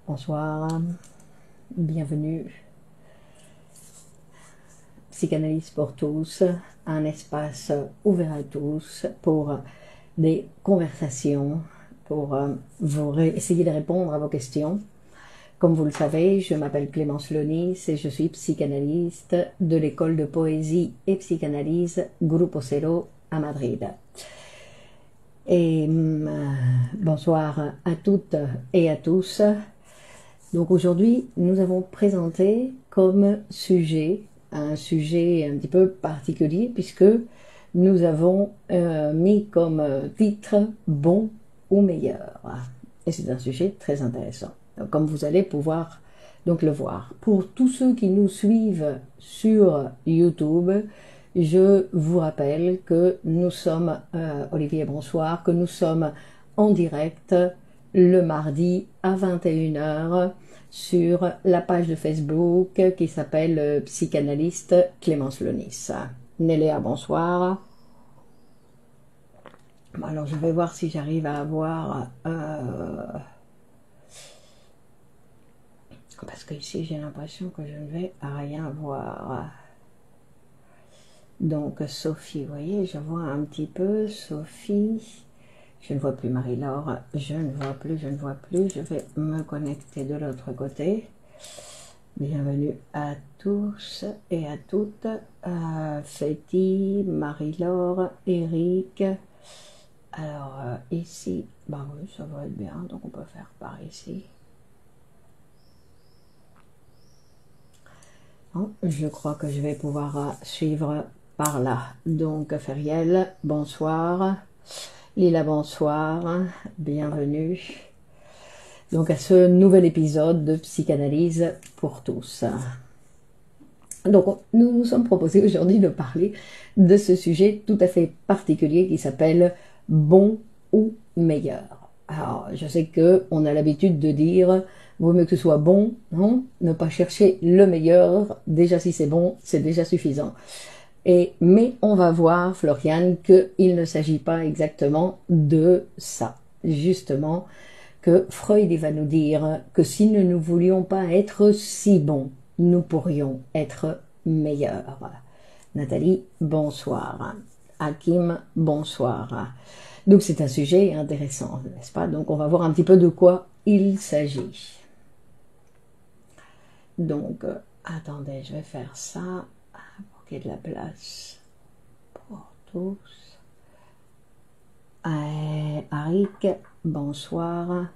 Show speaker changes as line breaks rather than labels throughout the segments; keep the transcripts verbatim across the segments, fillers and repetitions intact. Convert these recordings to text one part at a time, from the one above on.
Bonsoir, bienvenue. Psychanalyse pour tous, un espace ouvert à tous pour des conversations, pour euh, vous essayer de répondre à vos questions. Comme vous le savez, je m'appelle Clémence Lonis et je suis psychanalyste de l'école de poésie et psychanalyse Grupo Zero à Madrid. Et euh, bonsoir à toutes et à tous. Donc aujourd'hui, nous avons présenté comme sujet, un sujet un petit peu particulier, puisque nous avons euh, mis comme titre « Bon ou meilleur ». Et c'est un sujet très intéressant, donc, comme vous allez pouvoir donc le voir. Pour tous ceux qui nous suivent sur YouTube, je vous rappelle que nous sommes, euh, Olivier, bonsoir, que nous sommes en direct le mardi à vingt et une heures sur la page de Facebook qui s'appelle Psychanalyste Clémence Lonis. Néléa, bonsoir. Bon, alors je vais voir si j'arrive à avoir... Euh... Parce que ici j'ai l'impression que je ne vais rien voir. Donc Sophie, vous voyez, je vois un petit peu Sophie... Je ne vois plus Marie-Laure, je ne vois plus, je ne vois plus. Je vais me connecter de l'autre côté. Bienvenue à tous et à toutes. Euh, Féti, Marie-Laure, Eric. Alors euh, ici, bah oui, ça va être bien, donc on peut faire par ici. Bon, je crois que je vais pouvoir suivre par là. Donc Feriel, bonsoir. Lila, bonsoir, bienvenue donc à ce nouvel épisode de Psychanalyse pour tous. Donc nous nous sommes proposés aujourd'hui de parler de ce sujet tout à fait particulier qui s'appelle « Bon ou meilleur ». Alors je sais qu'on a l'habitude de dire « vaut mieux que ce soit bon, non ? Ne pas chercher le meilleur, déjà si c'est bon, c'est déjà suffisant ». Et, mais on va voir, Floriane, qu'il ne s'agit pas exactement de ça. Justement, que Freud va nous dire que si nous ne voulions pas être si bons, nous pourrions être meilleurs. Nathalie, bonsoir. Hakim, bonsoir. Donc c'est un sujet intéressant, n'est-ce pas? Donc on va voir un petit peu de quoi il s'agit. Donc, euh, attendez, je vais faire ça. Qu'il y ait de la place pour tous. Euh, Arik, bonsoir.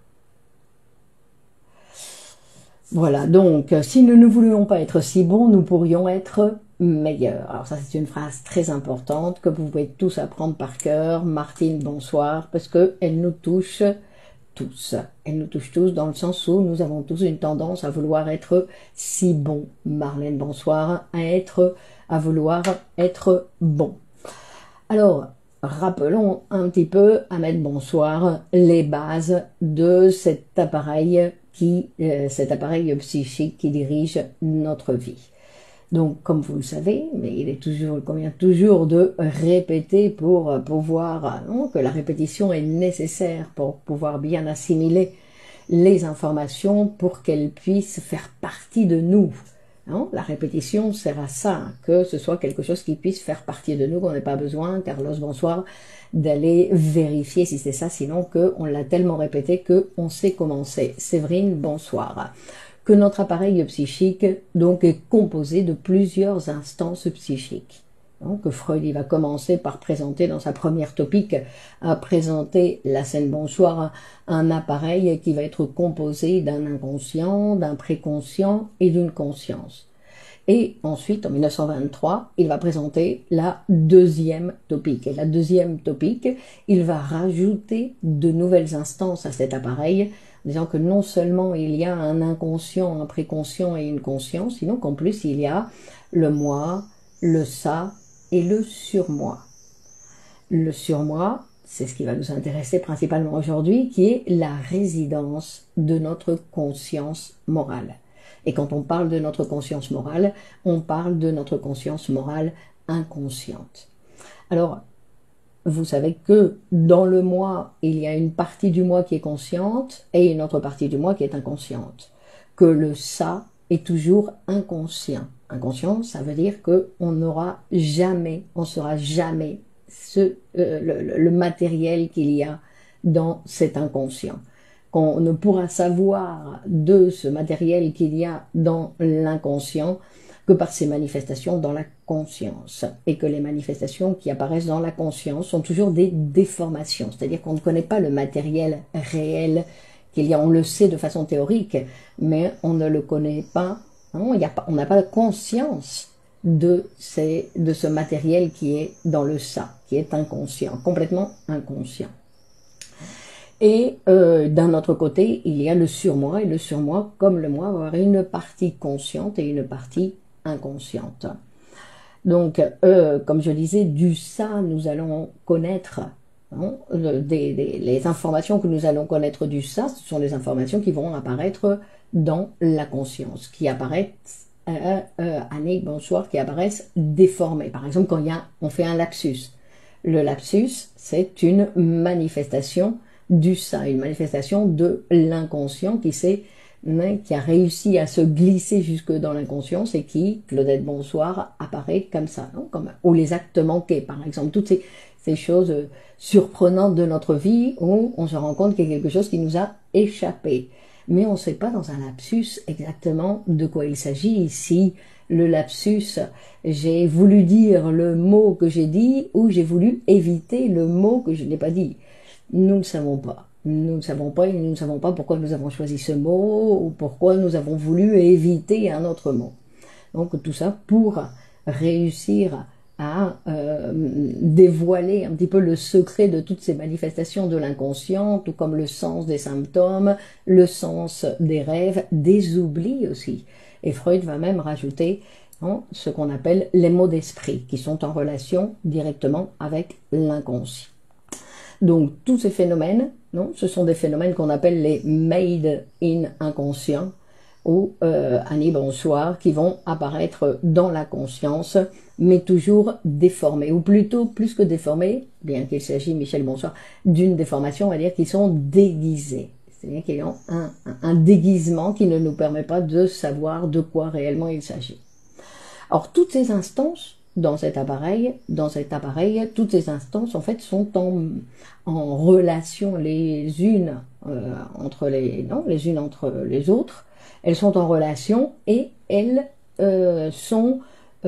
Voilà, donc, si nous ne voulions pas être si bons, nous pourrions être meilleurs. Alors ça, c'est une phrase très importante que vous pouvez tous apprendre par cœur. Martine, bonsoir, parce qu'elle nous touche tous. Elle nous touche tous dans le sens où nous avons tous une tendance à vouloir être si bons. Marlène, bonsoir, à être... à vouloir être bon. Alors, rappelons un petit peu, Ahmed, bonsoir, les bases de cet appareil, qui, euh, cet appareil psychique qui dirige notre vie. Donc, comme vous le savez, mais il est toujours, il convient toujours de répéter pour pouvoir, non, que la répétition est nécessaire pour pouvoir bien assimiler les informations pour qu'elles puissent faire partie de nous. Non, la répétition sert à ça, que ce soit quelque chose qui puisse faire partie de nous, qu'on n'ait pas besoin, Carlos, bonsoir, d'aller vérifier si c'est ça, sinon qu'on l'a tellement répété qu'on sait comment c'est. Séverine, bonsoir. Que notre appareil psychique donc est composé de plusieurs instances psychiques. Donc, Freud il va commencer par présenter dans sa première topique, à présenter la scène bonsoir, un appareil qui va être composé d'un inconscient, d'un préconscient et d'une conscience. Et ensuite, en mille neuf cent vingt-trois, il va présenter la deuxième topique. Et la deuxième topique, il va rajouter de nouvelles instances à cet appareil, en disant que non seulement il y a un inconscient, un préconscient et une conscience, sinon qu'en plus il y a le moi, le ça, et le surmoi. Le surmoi, c'est ce qui va nous intéresser principalement aujourd'hui, qui est la résidence de notre conscience morale. Et quand on parle de notre conscience morale, on parle de notre conscience morale inconsciente. Alors, vous savez que dans le moi, il y a une partie du moi qui est consciente et une autre partie du moi qui est inconsciente. Que le ça est toujours inconscient. Inconscient, ça veut dire qu'on n'aura jamais, on ne saura jamais ce, euh, le, le matériel qu'il y a dans cet inconscient. Qu'on ne pourra savoir de ce matériel qu'il y a dans l'inconscient que par ses manifestations dans la conscience. Et que les manifestations qui apparaissent dans la conscience sont toujours des déformations. C'est-à-dire qu'on ne connaît pas le matériel réel qu'il y a. On le sait de façon théorique, mais on ne le connaît pas. Non, il y a pas on n'a pas conscience de, ces, de ce matériel qui est dans le ça, qui est inconscient, complètement inconscient. Et euh, d'un autre côté, il y a le surmoi, et le surmoi, comme le moi, va avoir une partie consciente et une partie inconsciente. Donc, euh, comme je disais, du ça, nous allons connaître, hein, des, des, les informations que nous allons connaître du ça, ce sont des informations qui vont apparaître dans la conscience, qui apparaissent, euh, euh, Annick, bonsoir, qui apparaissent déformées. Par exemple, quand il y a, on fait un lapsus. Le lapsus, c'est une manifestation du ça, une manifestation de l'inconscient qui s'est, qui a réussi à se glisser jusque dans l'inconscience et qui, Claudette bonsoir, apparaît comme ça, non, comme, ou les actes manqués, par exemple, toutes ces, ces choses surprenantes de notre vie où on se rend compte qu'il y a quelque chose qui nous a échappé. Mais on ne sait pas dans un lapsus exactement de quoi il s'agit ici. Le lapsus, j'ai voulu dire le mot que j'ai dit ou j'ai voulu éviter le mot que je n'ai pas dit. Nous ne savons pas. Nous ne savons pas et nous ne savons pas pourquoi nous avons choisi ce mot ou pourquoi nous avons voulu éviter un autre mot. Donc tout ça pour réussir à euh, dévoiler un petit peu le secret de toutes ces manifestations de l'inconscient, tout comme le sens des symptômes, le sens des rêves, des oublis aussi. Et Freud va même rajouter hein, ce qu'on appelle les mots d'esprit, qui sont en relation directement avec l'inconscient. Donc tous ces phénomènes, non, ce sont des phénomènes qu'on appelle les made in inconscient ou euh, Annie bonsoir, qui vont apparaître dans la conscience, mais toujours déformés, ou plutôt plus que déformés, bien qu'il s'agisse, Michel bonsoir, d'une déformation, on va dire qu'ils sont déguisés. C'est-à-dire qu'ils ont un, un, un déguisement qui ne nous permet pas de savoir de quoi réellement il s'agit. Alors toutes ces instances dans cet appareil, dans cet appareil, toutes ces instances en fait sont en, en relation les unes euh, entre les non, les unes entre les autres. Elles sont en relation et elles euh, sont,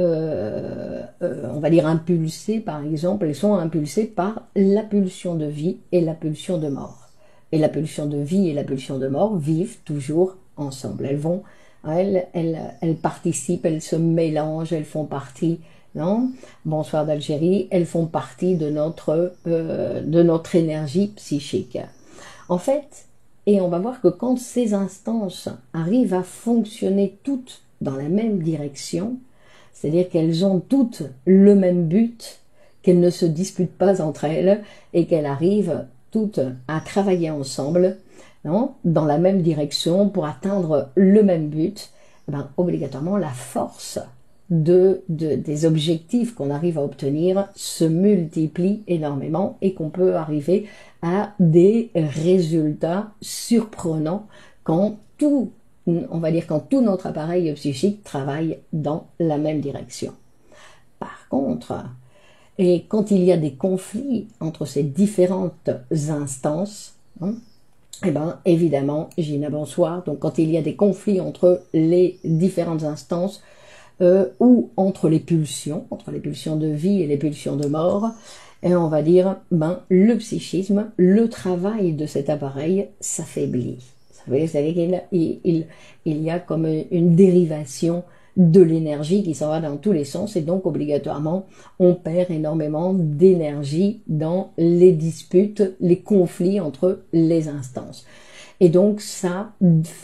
euh, euh, on va dire impulsées par exemple, elles sont impulsées par la pulsion de vie et la pulsion de mort. Et la pulsion de vie et la pulsion de mort vivent toujours ensemble. Elles vont, elles, elles, elles participent, elles se mélangent, elles font partie. Non, bonsoir d'Algérie, elles font partie de notre, euh, de notre énergie psychique. En fait, et on va voir que quand ces instances arrivent à fonctionner toutes dans la même direction, c'est-à-dire qu'elles ont toutes le même but, qu'elles ne se disputent pas entre elles et qu'elles arrivent toutes à travailler ensemble, non, dans la même direction pour atteindre le même but, ben, obligatoirement la force De, de, des objectifs qu'on arrive à obtenir se multiplient énormément et qu'on peut arriver à des résultats surprenants quand tout, on va dire, quand tout notre appareil psychique travaille dans la même direction. Par contre, et quand il y a des conflits entre ces différentes instances, hein, eh ben, évidemment, Gina, bonsoir, donc quand il y a des conflits entre les différentes instances, Euh, ou entre les pulsions, entre les pulsions de vie et les pulsions de mort, et on va dire, ben, le psychisme, le travail de cet appareil s'affaiblit. C'est-à-dire qu'il il, il, il y a comme une dérivation de l'énergie qui s'en va dans tous les sens, et donc obligatoirement, on perd énormément d'énergie dans les disputes, les conflits entre les instances. Et donc ça,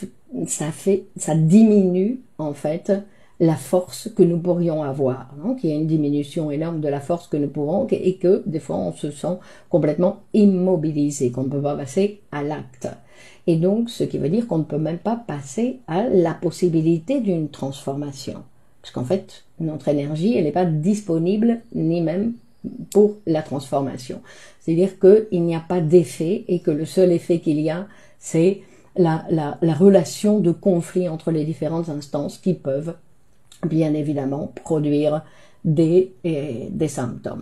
ça fait, ça diminue en fait la force que nous pourrions avoir, donc il y a une diminution énorme de la force que nous pourrons et que des fois on se sent complètement immobilisé, qu'on ne peut pas passer à l'acte. Et donc ce qui veut dire qu'on ne peut même pas passer à la possibilité d'une transformation. Parce qu'en fait, notre énergie, elle n'est pas disponible ni même pour la transformation. C'est-à-dire qu'il n'y a pas d'effet et que le seul effet qu'il y a, c'est la, la, la relation de conflit entre les différentes instances qui peuvent bien évidemment produire des, des symptômes.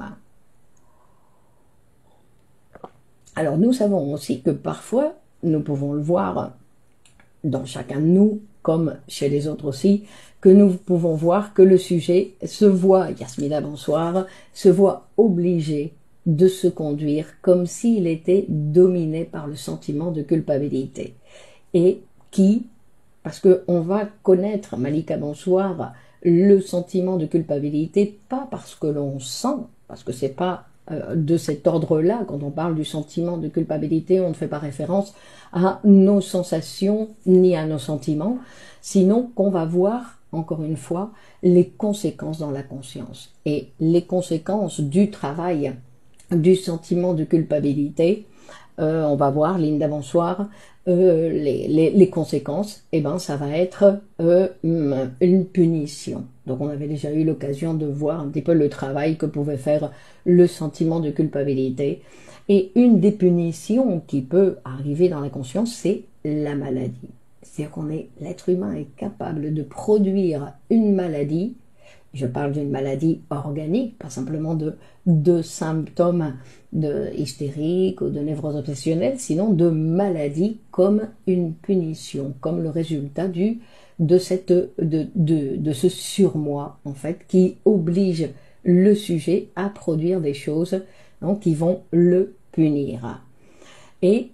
Alors nous savons aussi que parfois, nous pouvons le voir dans chacun de nous, comme chez les autres aussi, que nous pouvons voir que le sujet se voit, Yasmina bonsoir, se voit obligé de se conduire comme s'il était dominé par le sentiment de culpabilité. Et qui, parce qu'on va connaître, Malika bonsoir, le sentiment de culpabilité, pas parce que l'on sent, parce que c'est pas euh, de cet ordre-là, quand on parle du sentiment de culpabilité, on ne fait pas référence à nos sensations ni à nos sentiments, sinon qu'on va voir, encore une fois, les conséquences dans la conscience. Et les conséquences du travail, du sentiment de culpabilité, euh, on va voir, Linda bonsoir, Euh, les, les, les conséquences, eh ben, ça va être euh, une punition. Donc on avait déjà eu l'occasion de voir un petit peu le travail que pouvait faire le sentiment de culpabilité. Et une des punitions qui peut arriver dans la conscience, c'est la maladie. C'est-à-dire qu'on est, l'être humain est capable de produire une maladie. Je parle d'une maladie organique, pas simplement de, de symptômes de hystériques ou de névrose obsessionnelle, sinon de maladie comme une punition, comme le résultat du, de, cette, de, de, de ce surmoi, en fait, qui oblige le sujet à produire des choses donc, qui vont le punir. Et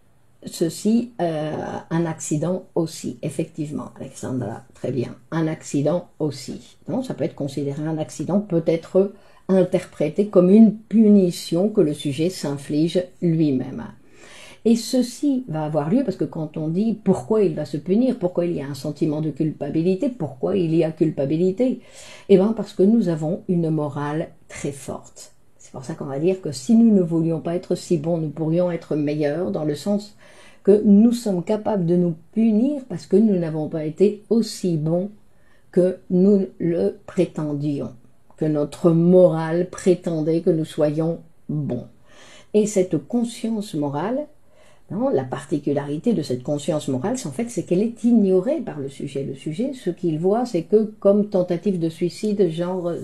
ceci, euh, un accident aussi, effectivement, Alexandra, très bien, un accident aussi. Donc, ça peut être considéré un accident, peut être interprété comme une punition que le sujet s'inflige lui-même. Et ceci va avoir lieu parce que quand on dit pourquoi il va se punir, pourquoi il y a un sentiment de culpabilité, pourquoi il y a culpabilité, eh bien parce que nous avons une morale très forte. C'est pour ça qu'on va dire que si nous ne voulions pas être si bons, nous pourrions être meilleurs, dans le sens que nous sommes capables de nous punir parce que nous n'avons pas été aussi bons que nous le prétendions, que notre morale prétendait que nous soyons bons. Et cette conscience morale, non, la particularité de cette conscience morale, c'est en fait c'est qu'elle est ignorée par le sujet. Le sujet, ce qu'il voit, c'est que comme tentative de suicide, genre euh,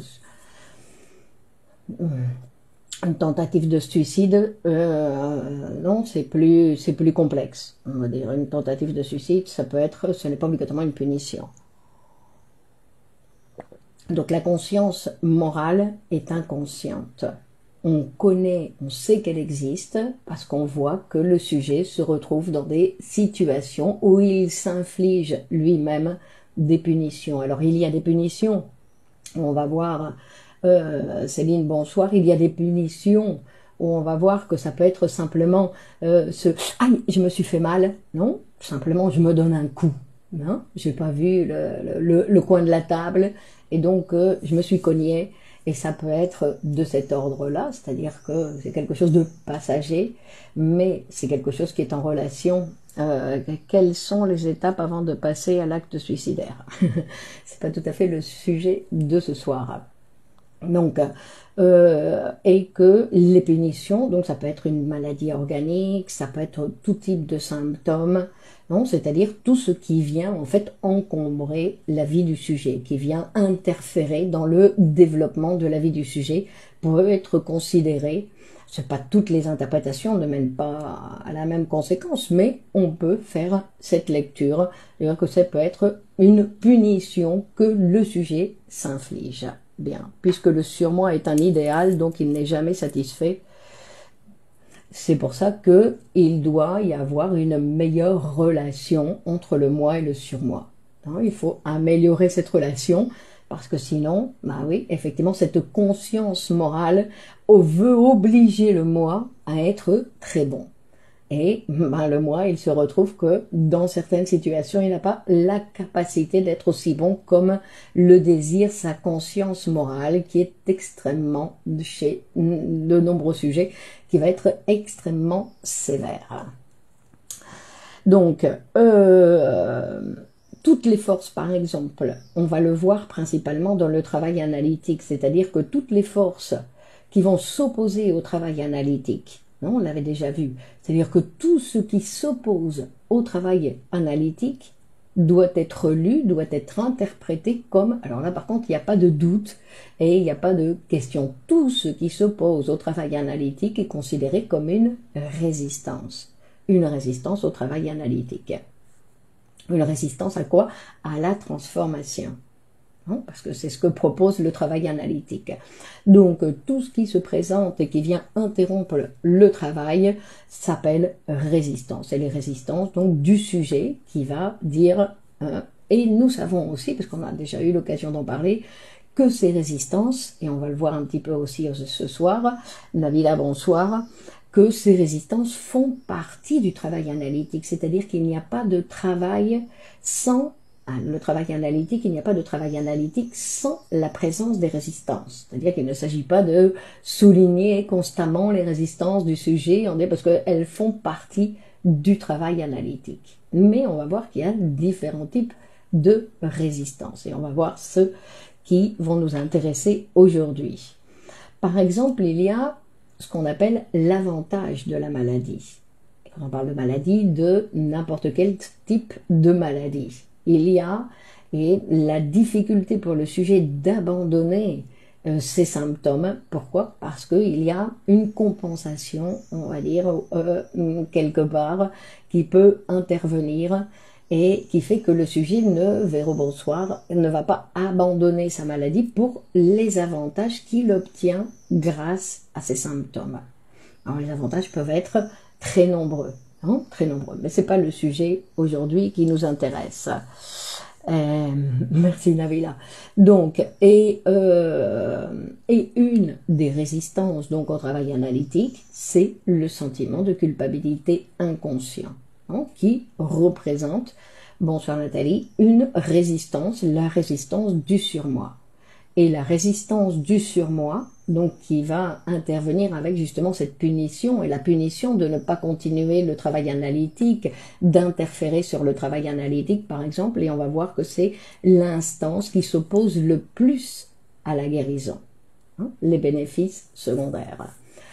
une tentative de suicide, euh, non, c'est plus, c'est plus complexe. On va dire une tentative de suicide, ça peut être, ce n'est pas obligatoirement une punition. Donc la conscience morale est inconsciente. On connaît, on sait qu'elle existe parce qu'on voit que le sujet se retrouve dans des situations où il s'inflige lui-même des punitions. Alors il y a des punitions, on va voir, euh, Céline, bonsoir, il y a des punitions où on va voir que ça peut être simplement euh, ce « aïe, je me suis fait mal », non, simplement je me donne un coup, non, j'ai pas vu le, le, le coin de la table et donc euh, je me suis cogné. Et ça peut être de cet ordre-là, c'est-à-dire que c'est quelque chose de passager, mais c'est quelque chose qui est en relation. Euh, quelles sont les étapes avant de passer à l'acte suicidaire? C'est pas tout à fait le sujet de ce soir. Donc, euh, et que les punitions, donc ça peut être une maladie organique, ça peut être tout type de symptômes, non, c'est-à-dire tout ce qui vient en fait encombrer la vie du sujet, qui vient interférer dans le développement de la vie du sujet, peut être considéré. C'est pas toutes les interprétations ne mènent pas à la même conséquence, mais on peut faire cette lecture, c'est-à-dire que ça peut être une punition que le sujet s'inflige. Bien, puisque le surmoi est un idéal, donc il n'est jamais satisfait. C'est pour ça qu'il doit y avoir une meilleure relation entre le moi et le surmoi. Il faut améliorer cette relation, parce que sinon, bah oui, effectivement, cette conscience morale veut obliger le moi à être très bon. Et ben, le moi, il se retrouve que dans certaines situations, il n'a pas la capacité d'être aussi bon comme le désire sa conscience morale, qui est extrêmement, chez de nombreux sujets, qui va être extrêmement sévère. Donc, euh, toutes les forces, par exemple, on va le voir principalement dans le travail analytique, c'est-à-dire que toutes les forces qui vont s'opposer au travail analytique. Non, on l'avait déjà vu. C'est-à-dire que tout ce qui s'oppose au travail analytique doit être lu, doit être interprété comme... Alors là, par contre, il n'y a pas de doute et il n'y a pas de question. Tout ce qui s'oppose au travail analytique est considéré comme une résistance. Une résistance au travail analytique. Une résistance à quoi? À la transformation. Non, parce que c'est ce que propose le travail analytique. Donc, tout ce qui se présente et qui vient interrompre le travail s'appelle résistance. Et les résistances, donc, du sujet qui va dire, euh, et nous savons aussi, parce qu'on a déjà eu l'occasion d'en parler, que ces résistances, et on va le voir un petit peu aussi ce soir, Nabila, bonsoir, que ces résistances font partie du travail analytique, c'est-à-dire qu'il n'y a pas de travail sans le travail analytique, il n'y a pas de travail analytique sans la présence des résistances. C'est-à-dire qu'il ne s'agit pas de souligner constamment les résistances du sujet, parce qu'elles font partie du travail analytique. Mais on va voir qu'il y a différents types de résistances, et on va voir ceux qui vont nous intéresser aujourd'hui. Par exemple, il y a ce qu'on appelle l'avantage de la maladie. Et quand on parle de maladie, de n'importe quel type de maladie. Il y a et la difficulté pour le sujet d'abandonner euh, ces symptômes. Pourquoi? Parce qu'il y a une compensation, on va dire, euh, quelque part, qui peut intervenir et qui fait que le sujet ne, vers au bonsoir, ne va pas abandonner sa maladie pour les avantages qu'il obtient grâce à ces symptômes. Alors les avantages peuvent être très nombreux. Hein, très nombreux, mais ce n'est pas le sujet aujourd'hui qui nous intéresse. Euh, merci Nabila. Donc, et, euh, et une des résistances donc au travail analytique, c'est le sentiment de culpabilité inconscient, hein, qui représente, bonsoir Nathalie, une résistance, la résistance du surmoi. Et la résistance du surmoi, donc qui va intervenir avec justement cette punition, et la punition de ne pas continuer le travail analytique, d'interférer sur le travail analytique par exemple, et on va voir que c'est l'instance qui s'oppose le plus à la guérison, hein, les bénéfices secondaires.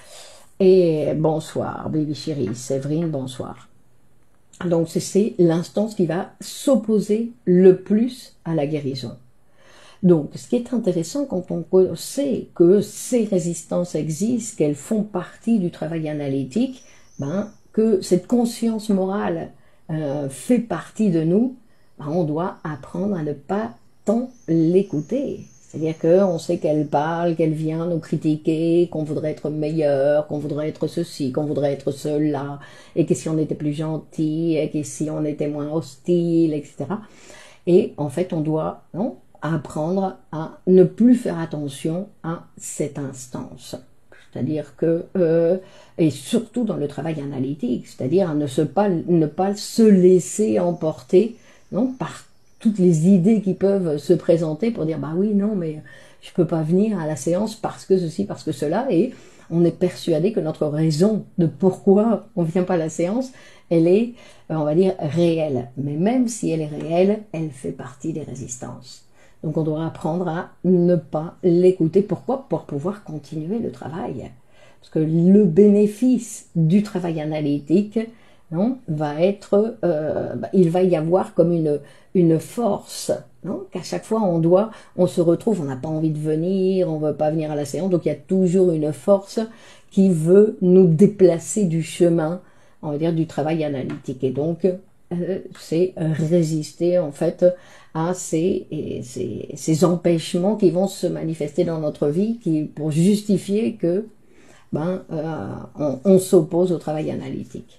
Et bonsoir, baby chérie, Séverine, bonsoir. Donc c'est l'instance qui va s'opposer le plus à la guérison. Donc, ce qui est intéressant quand on sait que ces résistances existent, qu'elles font partie du travail analytique, ben, que cette conscience morale euh, fait partie de nous, ben, on doit apprendre à ne pas tant l'écouter. C'est-à-dire qu'on sait qu'elle parle, qu'elle vient nous critiquer, qu'on voudrait être meilleur, qu'on voudrait être ceci, qu'on voudrait être cela, et que si on était plus gentil, et que si on était moins hostile, et cetera. Et en fait, on doit... non, apprendre à ne plus faire attention à cette instance. C'est-à-dire que, euh, et surtout dans le travail analytique, c'est-à-dire à ne, se pas, ne pas se laisser emporter, non, par toutes les idées qui peuvent se présenter pour dire, bah oui, non, mais je peux pas venir à la séance parce que ceci, parce que cela, et on est persuadé que notre raison de pourquoi on vient pas à la séance, elle est, on va dire, réelle. Mais même si elle est réelle, elle fait partie des résistances. Donc on doit apprendre à ne pas l'écouter. Pourquoi? Pour pouvoir continuer le travail. Parce que le bénéfice du travail analytique, non, va être, euh, bah, il va y avoir comme une, une force, non, qu'à chaque fois on doit, on se retrouve, on n'a pas envie de venir, on ne veut pas venir à la séance, donc il y a toujours une force qui veut nous déplacer du chemin, on va dire, du travail analytique. Et donc, euh, c'est résister en fait à ces, et ces, ces empêchements qui vont se manifester dans notre vie qui, pour justifier que ben, euh, on, on s'oppose au travail analytique.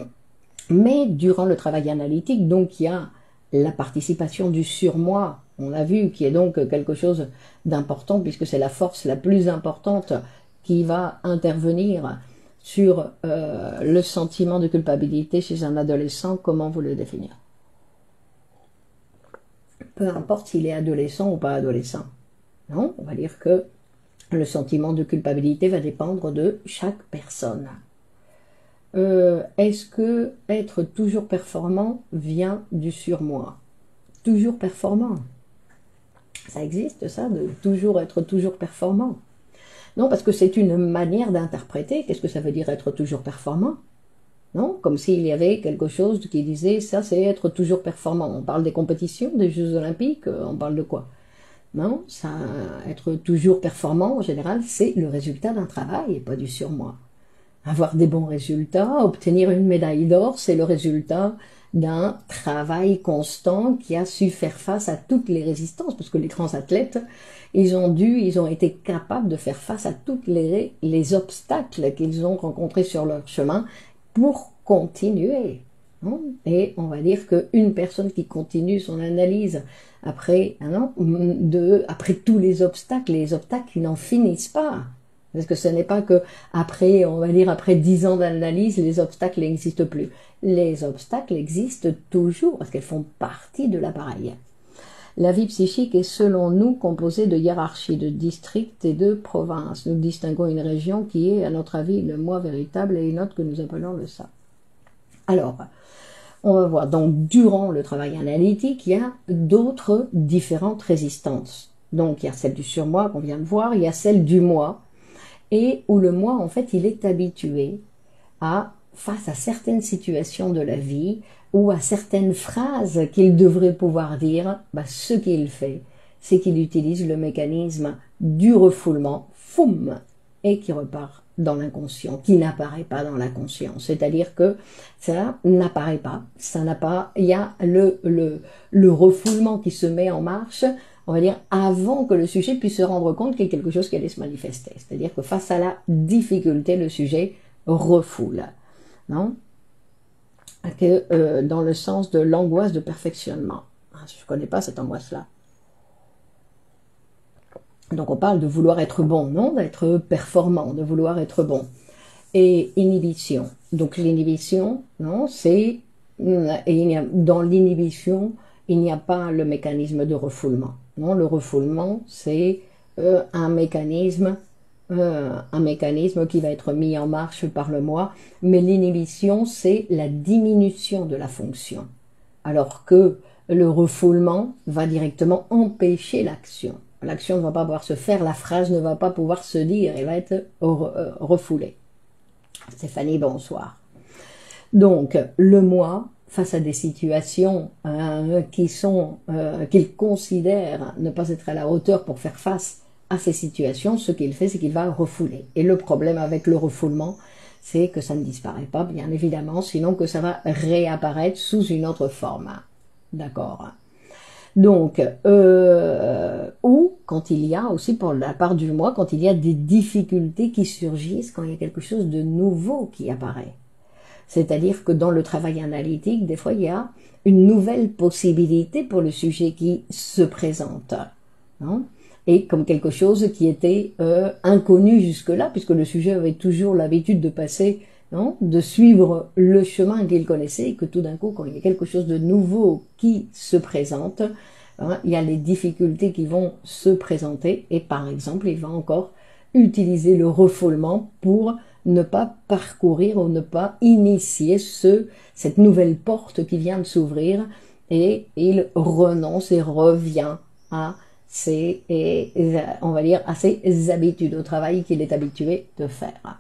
Mais durant le travail analytique, donc il y a la participation du surmoi, on l'a vu, qui est donc quelque chose d'important puisque c'est la force la plus importante qui va intervenir sur euh, le sentiment de culpabilité chez un adolescent. Comment vous le définir? Peu importe s'il est adolescent ou pas adolescent. Non, on va dire que le sentiment de culpabilité va dépendre de chaque personne. Euh, Est-ce que être toujours performant vient du surmoi? Toujours performant. Ça existe ça, de toujours être toujours performant. Non, parce que c'est une manière d'interpréter. Qu'est-ce que ça veut dire être toujours performant? Non, comme s'il y avait quelque chose qui disait, ça c'est être toujours performant. On parle des compétitions, des Jeux Olympiques, on parle de quoi? Non, ça, être toujours performant, en général, c'est le résultat d'un travail et pas du surmoi. Avoir des bons résultats, obtenir une médaille d'or, c'est le résultat d'un travail constant qui a su faire face à toutes les résistances, parce que les grands athlètes, ils ont dû, ils ont été capables de faire face à tous les, les obstacles qu'ils ont rencontrés sur leur chemin pour continuer. Et on va dire qu'une personne qui continue son analyse après, hein, de, après tous les obstacles, les obstacles qui n'en finissent pas. Parce que ce n'est pas que après, on va dire après dix ans d'analyse, les obstacles n'existent plus. Les obstacles existent toujours parce qu'elles font partie de l'appareil. La vie psychique est selon nous composée de hiérarchies, de districts et de provinces. Nous distinguons une région qui est, à notre avis, le moi véritable et une autre que nous appelons le ça. Alors, on va voir, donc durant le travail analytique, il y a d'autres différentes résistances. Donc il y a celle du surmoi qu'on vient de voir, il y a celle du moi, et où le moi, en fait, il est habitué à, face à certaines situations de la vie, ou à certaines phrases qu'il devrait pouvoir dire, bah, ce qu'il fait, c'est qu'il utilise le mécanisme du refoulement, foum, et qui repart dans l'inconscient, qui n'apparaît pas dans la conscience. C'est-à-dire que ça n'apparaît pas, ça n'a pas, il y a le, le, le refoulement qui se met en marche, on va dire, avant que le sujet puisse se rendre compte qu'il y a quelque chose qui allait se manifester. C'est-à-dire que face à la difficulté, le sujet refoule. Non? Que, euh, dans le sens de l'angoisse de perfectionnement. Je ne connais pas cette angoisse-là. Donc on parle de vouloir être bon, non? D'être performant, de vouloir être bon. Et inhibition. Donc l'inhibition, non, c'est... Dans l'inhibition, il n'y a pas le mécanisme de refoulement. Non, le refoulement, c'est euh, un mécanisme... Euh, un mécanisme qui va être mis en marche par le moi, mais l'inhibition, c'est la diminution de la fonction. Alors que le refoulement va directement empêcher l'action. L'action ne va pas pouvoir se faire, la phrase ne va pas pouvoir se dire, elle va être refoulée. Stéphanie, bonsoir. Donc, le moi, face à des situations euh, qui sont, euh, qu'il considère ne pas être à la hauteur pour faire face à ces situations, ce qu'il fait, c'est qu'il va refouler. Et le problème avec le refoulement, c'est que ça ne disparaît pas, bien évidemment, sinon que ça va réapparaître sous une autre forme. D'accord? Donc, euh, ou quand il y a aussi, pour la part du moi, quand il y a des difficultés qui surgissent, quand il y a quelque chose de nouveau qui apparaît. C'est-à-dire que dans le travail analytique, des fois, il y a une nouvelle possibilité pour le sujet qui se présente. Hein? Et comme quelque chose qui était euh, inconnu jusque-là, puisque le sujet avait toujours l'habitude de passer, non, de suivre le chemin qu'il connaissait, et que tout d'un coup, quand il y a quelque chose de nouveau qui se présente, hein, il y a les difficultés qui vont se présenter, et par exemple, il va encore utiliser le refoulement pour ne pas parcourir ou ne pas initier ce, cette nouvelle porte qui vient de s'ouvrir, et il renonce et revient à ses, et, on va dire, à ses habitudes, au travail qu'il est habitué de faire.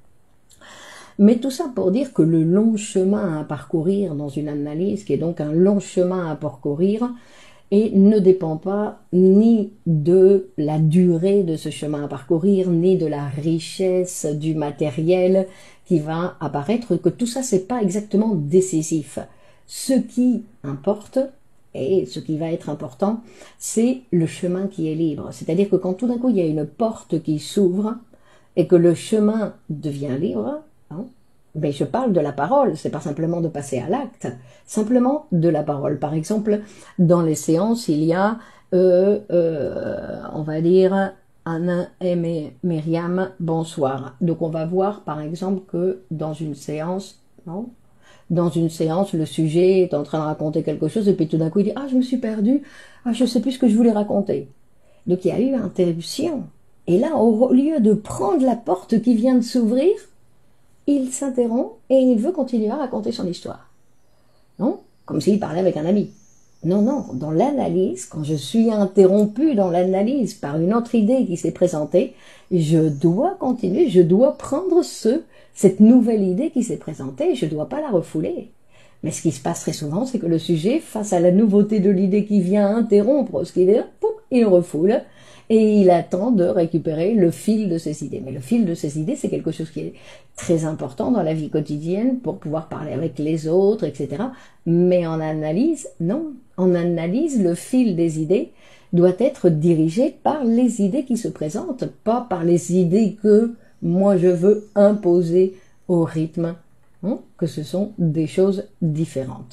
Mais tout ça pour dire que le long chemin à parcourir dans une analyse, qui est donc un long chemin à parcourir, et ne dépend pas ni de la durée de ce chemin à parcourir, ni de la richesse du matériel qui va apparaître, que tout ça, c'est pas exactement décisif. Ce qui importe, et ce qui va être important, c'est le chemin qui est libre. C'est-à-dire que quand tout d'un coup, il y a une porte qui s'ouvre, et que le chemin devient libre, hein, mais je parle de la parole, c'est pas simplement de passer à l'acte, simplement de la parole. Par exemple, dans les séances, il y a, euh, euh, on va dire, Anna et Myriam, bonsoir. Donc on va voir, par exemple, que dans une séance, non, dans une séance, le sujet est en train de raconter quelque chose, et puis tout d'un coup, il dit « Ah, je me suis perdu, ah, je sais plus ce que je voulais raconter. » Donc il y a eu interruption. Et là, au lieu de prendre la porte qui vient de s'ouvrir, il s'interrompt et il veut continuer à raconter son histoire. Non? Comme s'il parlait avec un ami. Non, non, dans l'analyse, quand je suis interrompue dans l'analyse par une autre idée qui s'est présentée, je dois continuer, je dois prendre ce, cette nouvelle idée qui s'est présentée, je ne dois pas la refouler. Mais ce qui se passe très souvent, c'est que le sujet, face à la nouveauté de l'idée qui vient interrompre ce qu'il est, pouf, il refoule et il attend de récupérer le fil de ses idées. Mais le fil de ses idées, c'est quelque chose qui est très important dans la vie quotidienne pour pouvoir parler avec les autres, et cetera. Mais en analyse, non. En analyse, le fil des idées doit être dirigé par les idées qui se présentent, pas par les idées que moi je veux imposer au rythme, hein, que ce sont des choses différentes.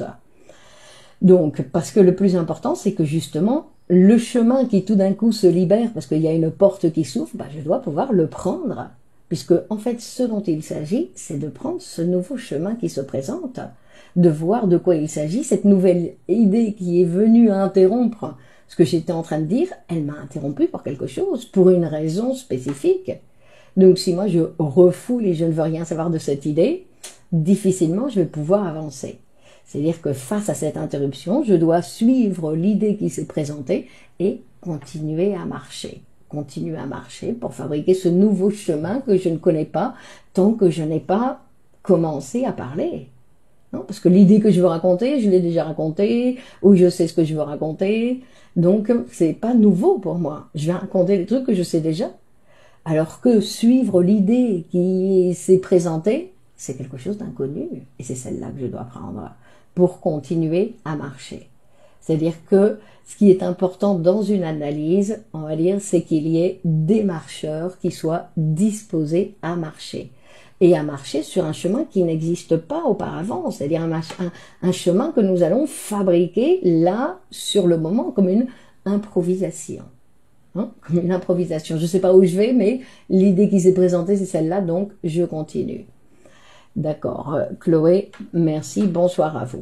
Donc, parce que le plus important, c'est que justement, le chemin qui tout d'un coup se libère, parce qu'il y a une porte qui s'ouvre, bah, je dois pouvoir le prendre. Puisque, en fait, ce dont il s'agit, c'est de prendre ce nouveau chemin qui se présente, de voir de quoi il s'agit, cette nouvelle idée qui est venue interrompre ce que j'étais en train de dire, elle m'a interrompu pour quelque chose, pour une raison spécifique. Donc, si moi je refoule et je ne veux rien savoir de cette idée, difficilement je vais pouvoir avancer. C'est-à-dire que face à cette interruption, je dois suivre l'idée qui s'est présentée et continuer à marcher. Continuer à marcher pour fabriquer ce nouveau chemin que je ne connais pas tant que je n'ai pas commencé à parler. Non, parce que l'idée que je veux raconter, je l'ai déjà racontée, ou je sais ce que je veux raconter, donc c'est pas nouveau pour moi. Je vais raconter des trucs que je sais déjà. Alors que suivre l'idée qui s'est présentée, c'est quelque chose d'inconnu. Et c'est celle-là que je dois prendre pour continuer à marcher. C'est-à-dire que ce qui est important dans une analyse, on va dire, c'est qu'il y ait des marcheurs qui soient disposés à marcher. Et à marcher sur un chemin qui n'existe pas auparavant, c'est-à-dire un, un, un chemin que nous allons fabriquer là, sur le moment, comme une improvisation. Hein, comme une improvisation. Je ne sais pas où je vais, mais l'idée qui s'est présentée, c'est celle-là, donc je continue. D'accord, Chloé, merci, bonsoir à vous.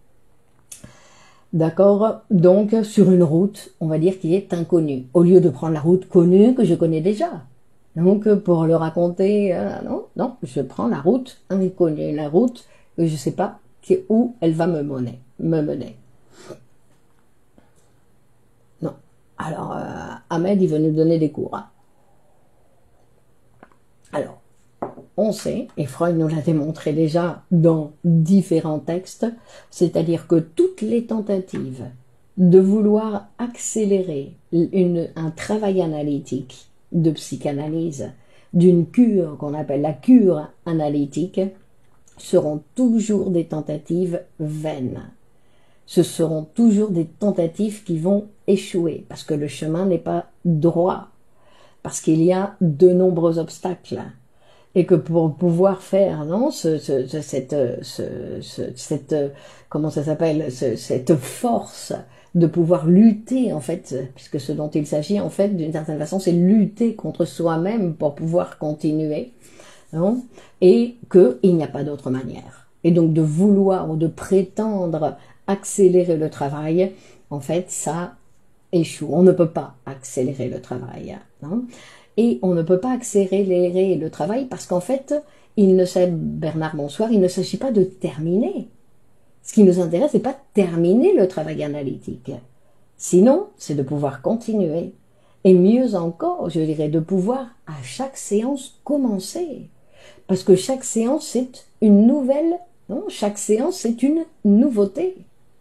D'accord, donc sur une route, on va dire qui est inconnue, au lieu de prendre la route connue que je connais déjà. Donc pour le raconter, euh, non, non, je prends la route inconnue, la route que je ne sais pas où elle va me mener. Me mener. Non. Alors, euh, Ahmed, il veut nous donner des cours. Hein. Alors, on sait, et Freud nous l'a démontré déjà dans différents textes, c'est-à-dire que toutes les tentatives de vouloir accélérer une, un travail analytique de psychanalyse, d'une cure qu'on appelle la cure analytique, seront toujours des tentatives vaines. Ce seront toujours des tentatives qui vont échouer, parce que le chemin n'est pas droit, parce qu'il y a de nombreux obstacles. Et que pour pouvoir faire, non, ce, ce, ce, cette, ce, ce, cette, comment ça s'appelle, ce, cette force de pouvoir lutter, en fait, puisque ce dont il s'agit, en fait, d'une certaine façon, c'est lutter contre soi-même pour pouvoir continuer, non, et qu'il n'y a pas d'autre manière. Et donc de vouloir ou de prétendre accélérer le travail, en fait, ça échoue. On ne peut pas accélérer le travail, non. Et on ne peut pas accélérer le travail parce qu'en fait, il ne s'agit, Bernard, bonsoir, il ne s'agit pas de terminer. Ce qui nous intéresse, c'est pas de terminer le travail analytique. Sinon, c'est de pouvoir continuer. Et mieux encore, je dirais, de pouvoir à chaque séance commencer. Parce que chaque séance, c'est une nouvelle, non, chaque séance, c'est une nouveauté.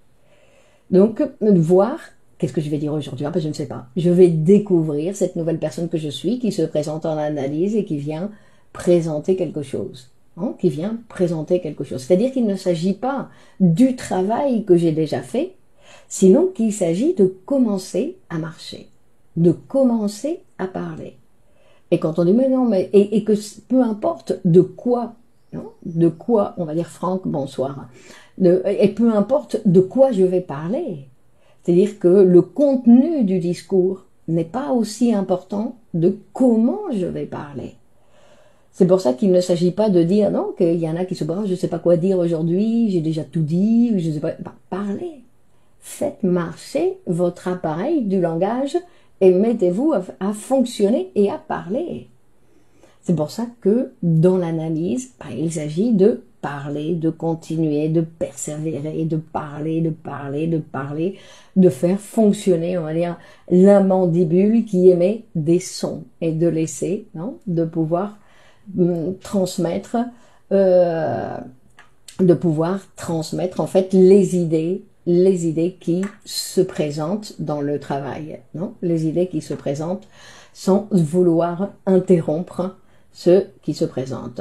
Donc, voir... Qu'est-ce que je vais dire aujourd'hui? Ah ben, je ne sais pas. Je vais découvrir cette nouvelle personne que je suis, qui se présente en analyse et qui vient présenter quelque chose. Hein, qui vient présenter quelque chose. C'est-à-dire qu'il ne s'agit pas du travail que j'ai déjà fait, sinon qu'il s'agit de commencer à marcher, de commencer à parler. Et quand on dit mais non, mais et, et que peu importe de quoi, non, de quoi, on va dire Franck, bonsoir, de, et peu importe de quoi je vais parler. C'est-à-dire que le contenu du discours n'est pas aussi important de comment je vais parler. C'est pour ça qu'il ne s'agit pas de dire, non, qu'il y en a qui se disent, je ne sais pas quoi dire aujourd'hui, j'ai déjà tout dit, je ne sais pas. Bah, parlez. Faites marcher votre appareil du langage et mettez-vous à, à fonctionner et à parler. C'est pour ça que dans l'analyse, bah, il s'agit de parler, de continuer, de persévérer, de parler, de parler, de parler, de faire fonctionner, on va dire, la mandibule qui émet des sons et de laisser, non, de pouvoir hum, transmettre, euh, de pouvoir transmettre en fait les idées, les idées qui se présentent dans le travail, non, les idées qui se présentent sans vouloir interrompre ce qui se présente.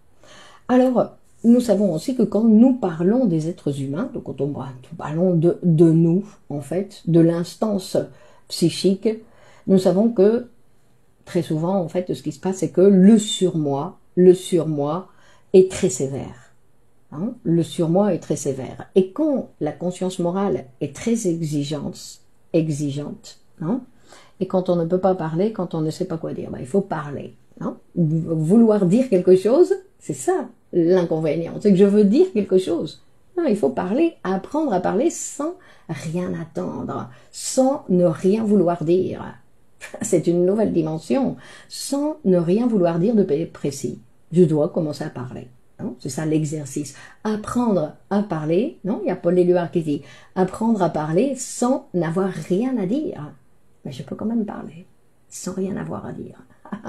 Alors, nous savons aussi que quand nous parlons des êtres humains, donc quand on, nous parlons de, de nous, en fait, de l'instance psychique, nous savons que très souvent, en fait, ce qui se passe, c'est que le surmoi, le surmoi est très sévère. Hein, le surmoi est très sévère. Et quand la conscience morale est très exigeante, exigeante, hein, et quand on ne peut pas parler, quand on ne sait pas quoi dire, ben, il faut parler. Hein. Vouloir dire quelque chose, c'est ça l'inconvénient, c'est que je veux dire quelque chose. Non, il faut parler, apprendre à parler sans rien attendre, sans ne rien vouloir dire. C'est une nouvelle dimension, sans ne rien vouloir dire de précis. Je dois commencer à parler. C'est ça l'exercice. Apprendre à parler, non, il y a Paul Éluard qui dit, apprendre à parler sans n'avoir rien à dire. Mais je peux quand même parler, sans rien avoir à dire.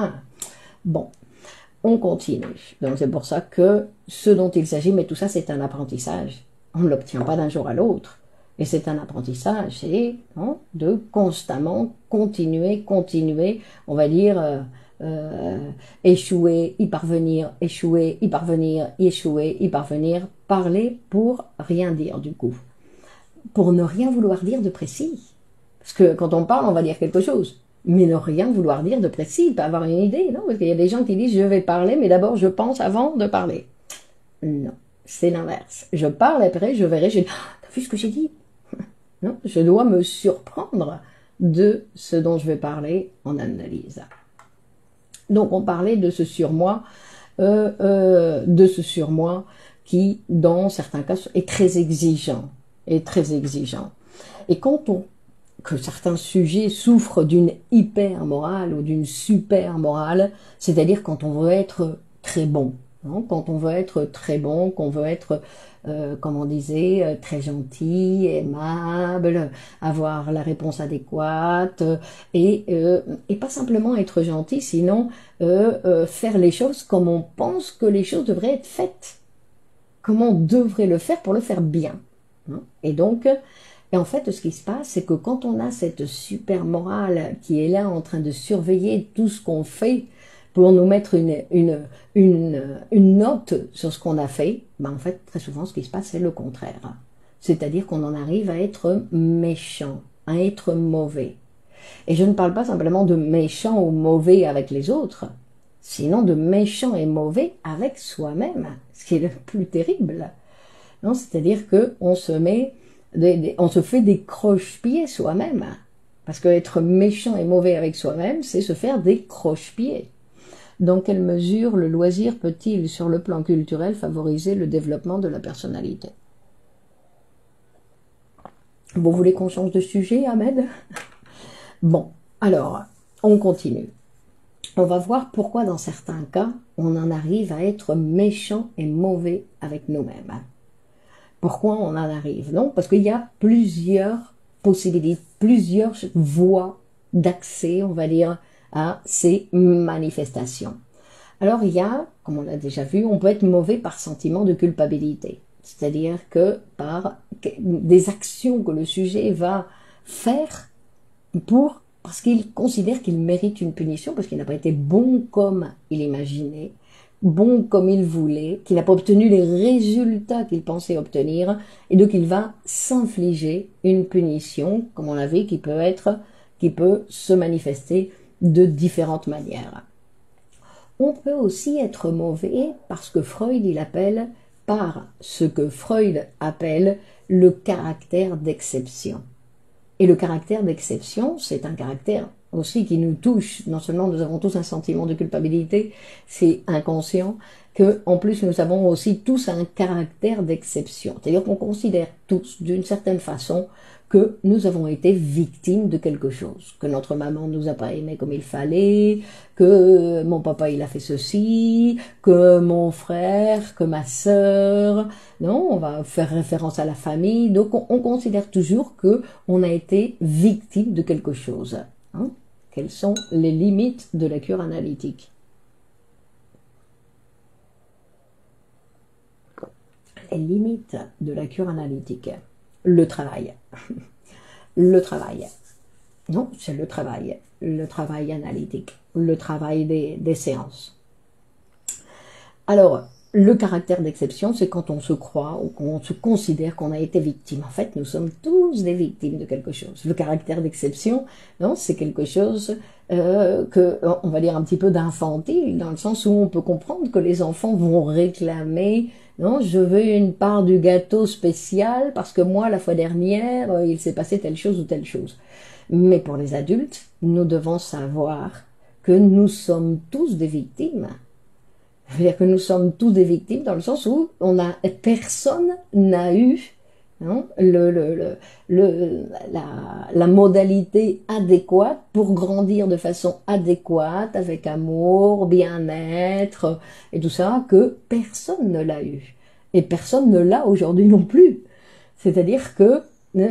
Bon, on continue. Donc c'est pour ça que ce dont il s'agit, mais tout ça c'est un apprentissage. On ne l'obtient pas d'un jour à l'autre. Et c'est un apprentissage, c'est hein, de constamment continuer, continuer, on va dire, euh, euh, échouer, y parvenir, échouer, y parvenir, y échouer, y parvenir, parler pour rien dire du coup. Pour ne rien vouloir dire de précis. Parce que quand on parle, on va dire quelque chose. Mais ne rien vouloir dire de précis, pas avoir une idée, non? Parce qu'il y a des gens qui disent, je vais parler, mais d'abord je pense avant de parler. Non, c'est l'inverse. Je parle, après je verrai, je dis, ah, t'as vu ce que j'ai dit? Non, je dois me surprendre de ce dont je vais parler en analyse. Donc on parlait de ce surmoi, euh, euh, de ce surmoi qui, dans certains cas, est très exigeant, est très exigeant. Et quand on que certains sujets souffrent d'une hyper morale ou d'une super morale, c'est-à-dire quand on veut être très bon, hein, quand on veut être très bon, qu'on veut être, euh, comme on disait, très gentil, aimable, avoir la réponse adéquate, et, euh, et pas simplement être gentil, sinon euh, euh, faire les choses comme on pense que les choses devraient être faites, comme on devrait le faire pour le faire bien. Hein. Et donc, et en fait, ce qui se passe, c'est que quand on a cette super morale qui est là en train de surveiller tout ce qu'on fait pour nous mettre une, une, une, une note sur ce qu'on a fait, ben en fait, très souvent, ce qui se passe, c'est le contraire. C'est-à-dire qu'on en arrive à être méchant, à être mauvais. Et je ne parle pas simplement de méchant ou mauvais avec les autres, sinon de méchant et mauvais avec soi-même, ce qui est le plus terrible. Non, c'est-à-dire qu'on se met... Des, des, on se fait des croche-pieds soi-même. Parce que être méchant et mauvais avec soi-même, c'est se faire des croche-pieds. Dans quelle mesure le loisir peut-il, sur le plan culturel, favoriser le développement de la personnalité? Vous voulez qu'on change de sujet, Ahmed? Bon, alors, on continue. On va voir pourquoi, dans certains cas, on en arrive à être méchant et mauvais avec nous-mêmes. Pourquoi on en arrive? Non, parce qu'il y a plusieurs possibilités, plusieurs voies d'accès, on va dire, à ces manifestations. Alors il y a, comme on l'a déjà vu, on peut être mauvais par sentiment de culpabilité. C'est-à-dire que par des actions que le sujet va faire pour, parce qu'il considère qu'il mérite une punition, parce qu'il n'a pas été bon comme il imaginait, bon comme il voulait, qu'il n'a pas obtenu les résultats qu'il pensait obtenir, et donc il va s'infliger une punition, comme on l'a vu, qui peut être, qui peut se manifester de différentes manières. On peut aussi être mauvais parce que Freud, il appelle par ce que Freud appelle le caractère d'exception. Et le caractère d'exception, c'est un caractère aussi qui nous touche. Non seulement nous avons tous un sentiment de culpabilité, c'est inconscient, que, en plus, nous avons aussi tous un caractère d'exception. C'est-à-dire qu'on considère tous, d'une certaine façon, que nous avons été victimes de quelque chose, que notre maman nous a pas aimé comme il fallait, que mon papa il a fait ceci, que mon frère, que ma sœur, non, on va faire référence à la famille, donc on, on considère toujours que on a été victime de quelque chose. Hein? Quelles sont les limites de la cure analytique? Les limites de la cure analytique. Le travail. Le travail. Non, c'est le travail. Le travail analytique. Le travail des, des séances. Alors, le caractère d'exception, c'est quand on se croit ou qu'on se considère qu'on a été victime. En fait, nous sommes tous des victimes de quelque chose. Le caractère d'exception, non, c'est quelque chose euh, que, on va dire un petit peu d'infantile, dans le sens où on peut comprendre que les enfants vont réclamer, non, je veux une part du gâteau spécial parce que moi, la fois dernière, euh, il s'est passé telle chose ou telle chose. Mais pour les adultes, nous devons savoir que nous sommes tous des victimes. C'est-à-dire que nous sommes tous des victimes dans le sens où on a, personne n'a eu hein, le, le, le, le, la, la modalité adéquate pour grandir de façon adéquate, avec amour, bien-être et tout ça, que personne ne l'a eu. Et personne ne l'a aujourd'hui non plus. C'est-à-dire que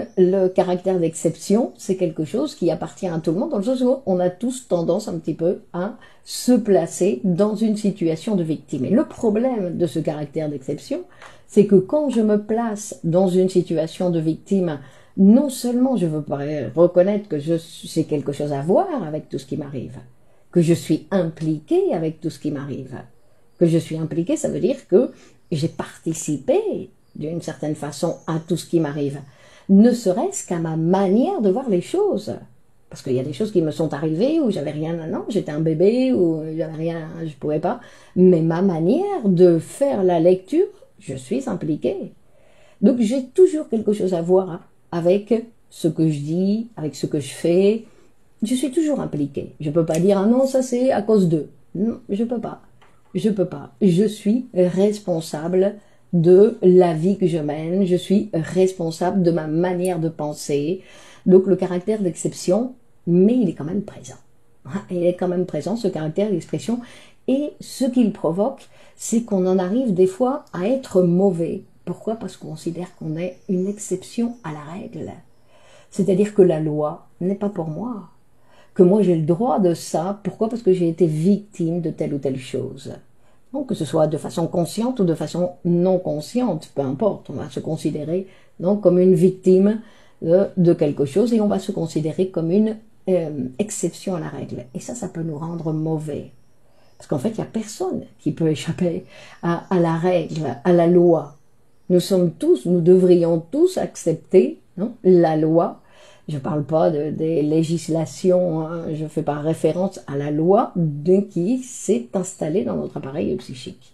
le caractère d'exception, c'est quelque chose qui appartient à tout le monde, dans le sens où on a tous tendance un petit peu à se placer dans une situation de victime. Et le problème de ce caractère d'exception, c'est que quand je me place dans une situation de victime, non seulement je veux pas reconnaître que j'ai quelque chose à voir avec tout ce qui m'arrive, que je suis impliqué avec tout ce qui m'arrive. Que je suis impliqué, ça veut dire que j'ai participé d'une certaine façon à tout ce qui m'arrive. Ne serait-ce qu'à ma manière de voir les choses. Parce qu'il y a des choses qui me sont arrivées où j'avais rien, non, j'étais un bébé, où j'avais rien, je pouvais pas. Mais ma manière de faire la lecture, je suis impliquée. Donc j'ai toujours quelque chose à voir avec ce que je dis, avec ce que je fais. Je suis toujours impliquée. Je peux pas dire, ah non, ça c'est à cause d'eux. Non, je peux pas. Je peux pas. Je suis responsable de la vie que je mène, je suis responsable de ma manière de penser. Donc le caractère d'exception, mais il est quand même présent. Il est quand même présent, ce caractère d'expression. Et ce qu'il provoque, c'est qu'on en arrive des fois à être mauvais. Pourquoi? Parce qu'on considère qu'on est une exception à la règle. C'est-à-dire que la loi n'est pas pour moi. Que moi j'ai le droit de ça. Pourquoi? Parce que j'ai été victime de telle ou telle chose. Donc, que ce soit de façon consciente ou de façon non consciente, peu importe, on va se considérer donc comme une victime de, de quelque chose et on va se considérer comme une euh, exception à la règle. Et ça, ça peut nous rendre mauvais. Parce qu'en fait, il n'y a personne qui peut échapper à, à la règle, à la loi. Nous sommes tous, nous devrions tous accepter non, la loi. Je ne parle pas de, des législations, hein, je ne fais pas référence à la loi de qui s'est installée dans notre appareil psychique.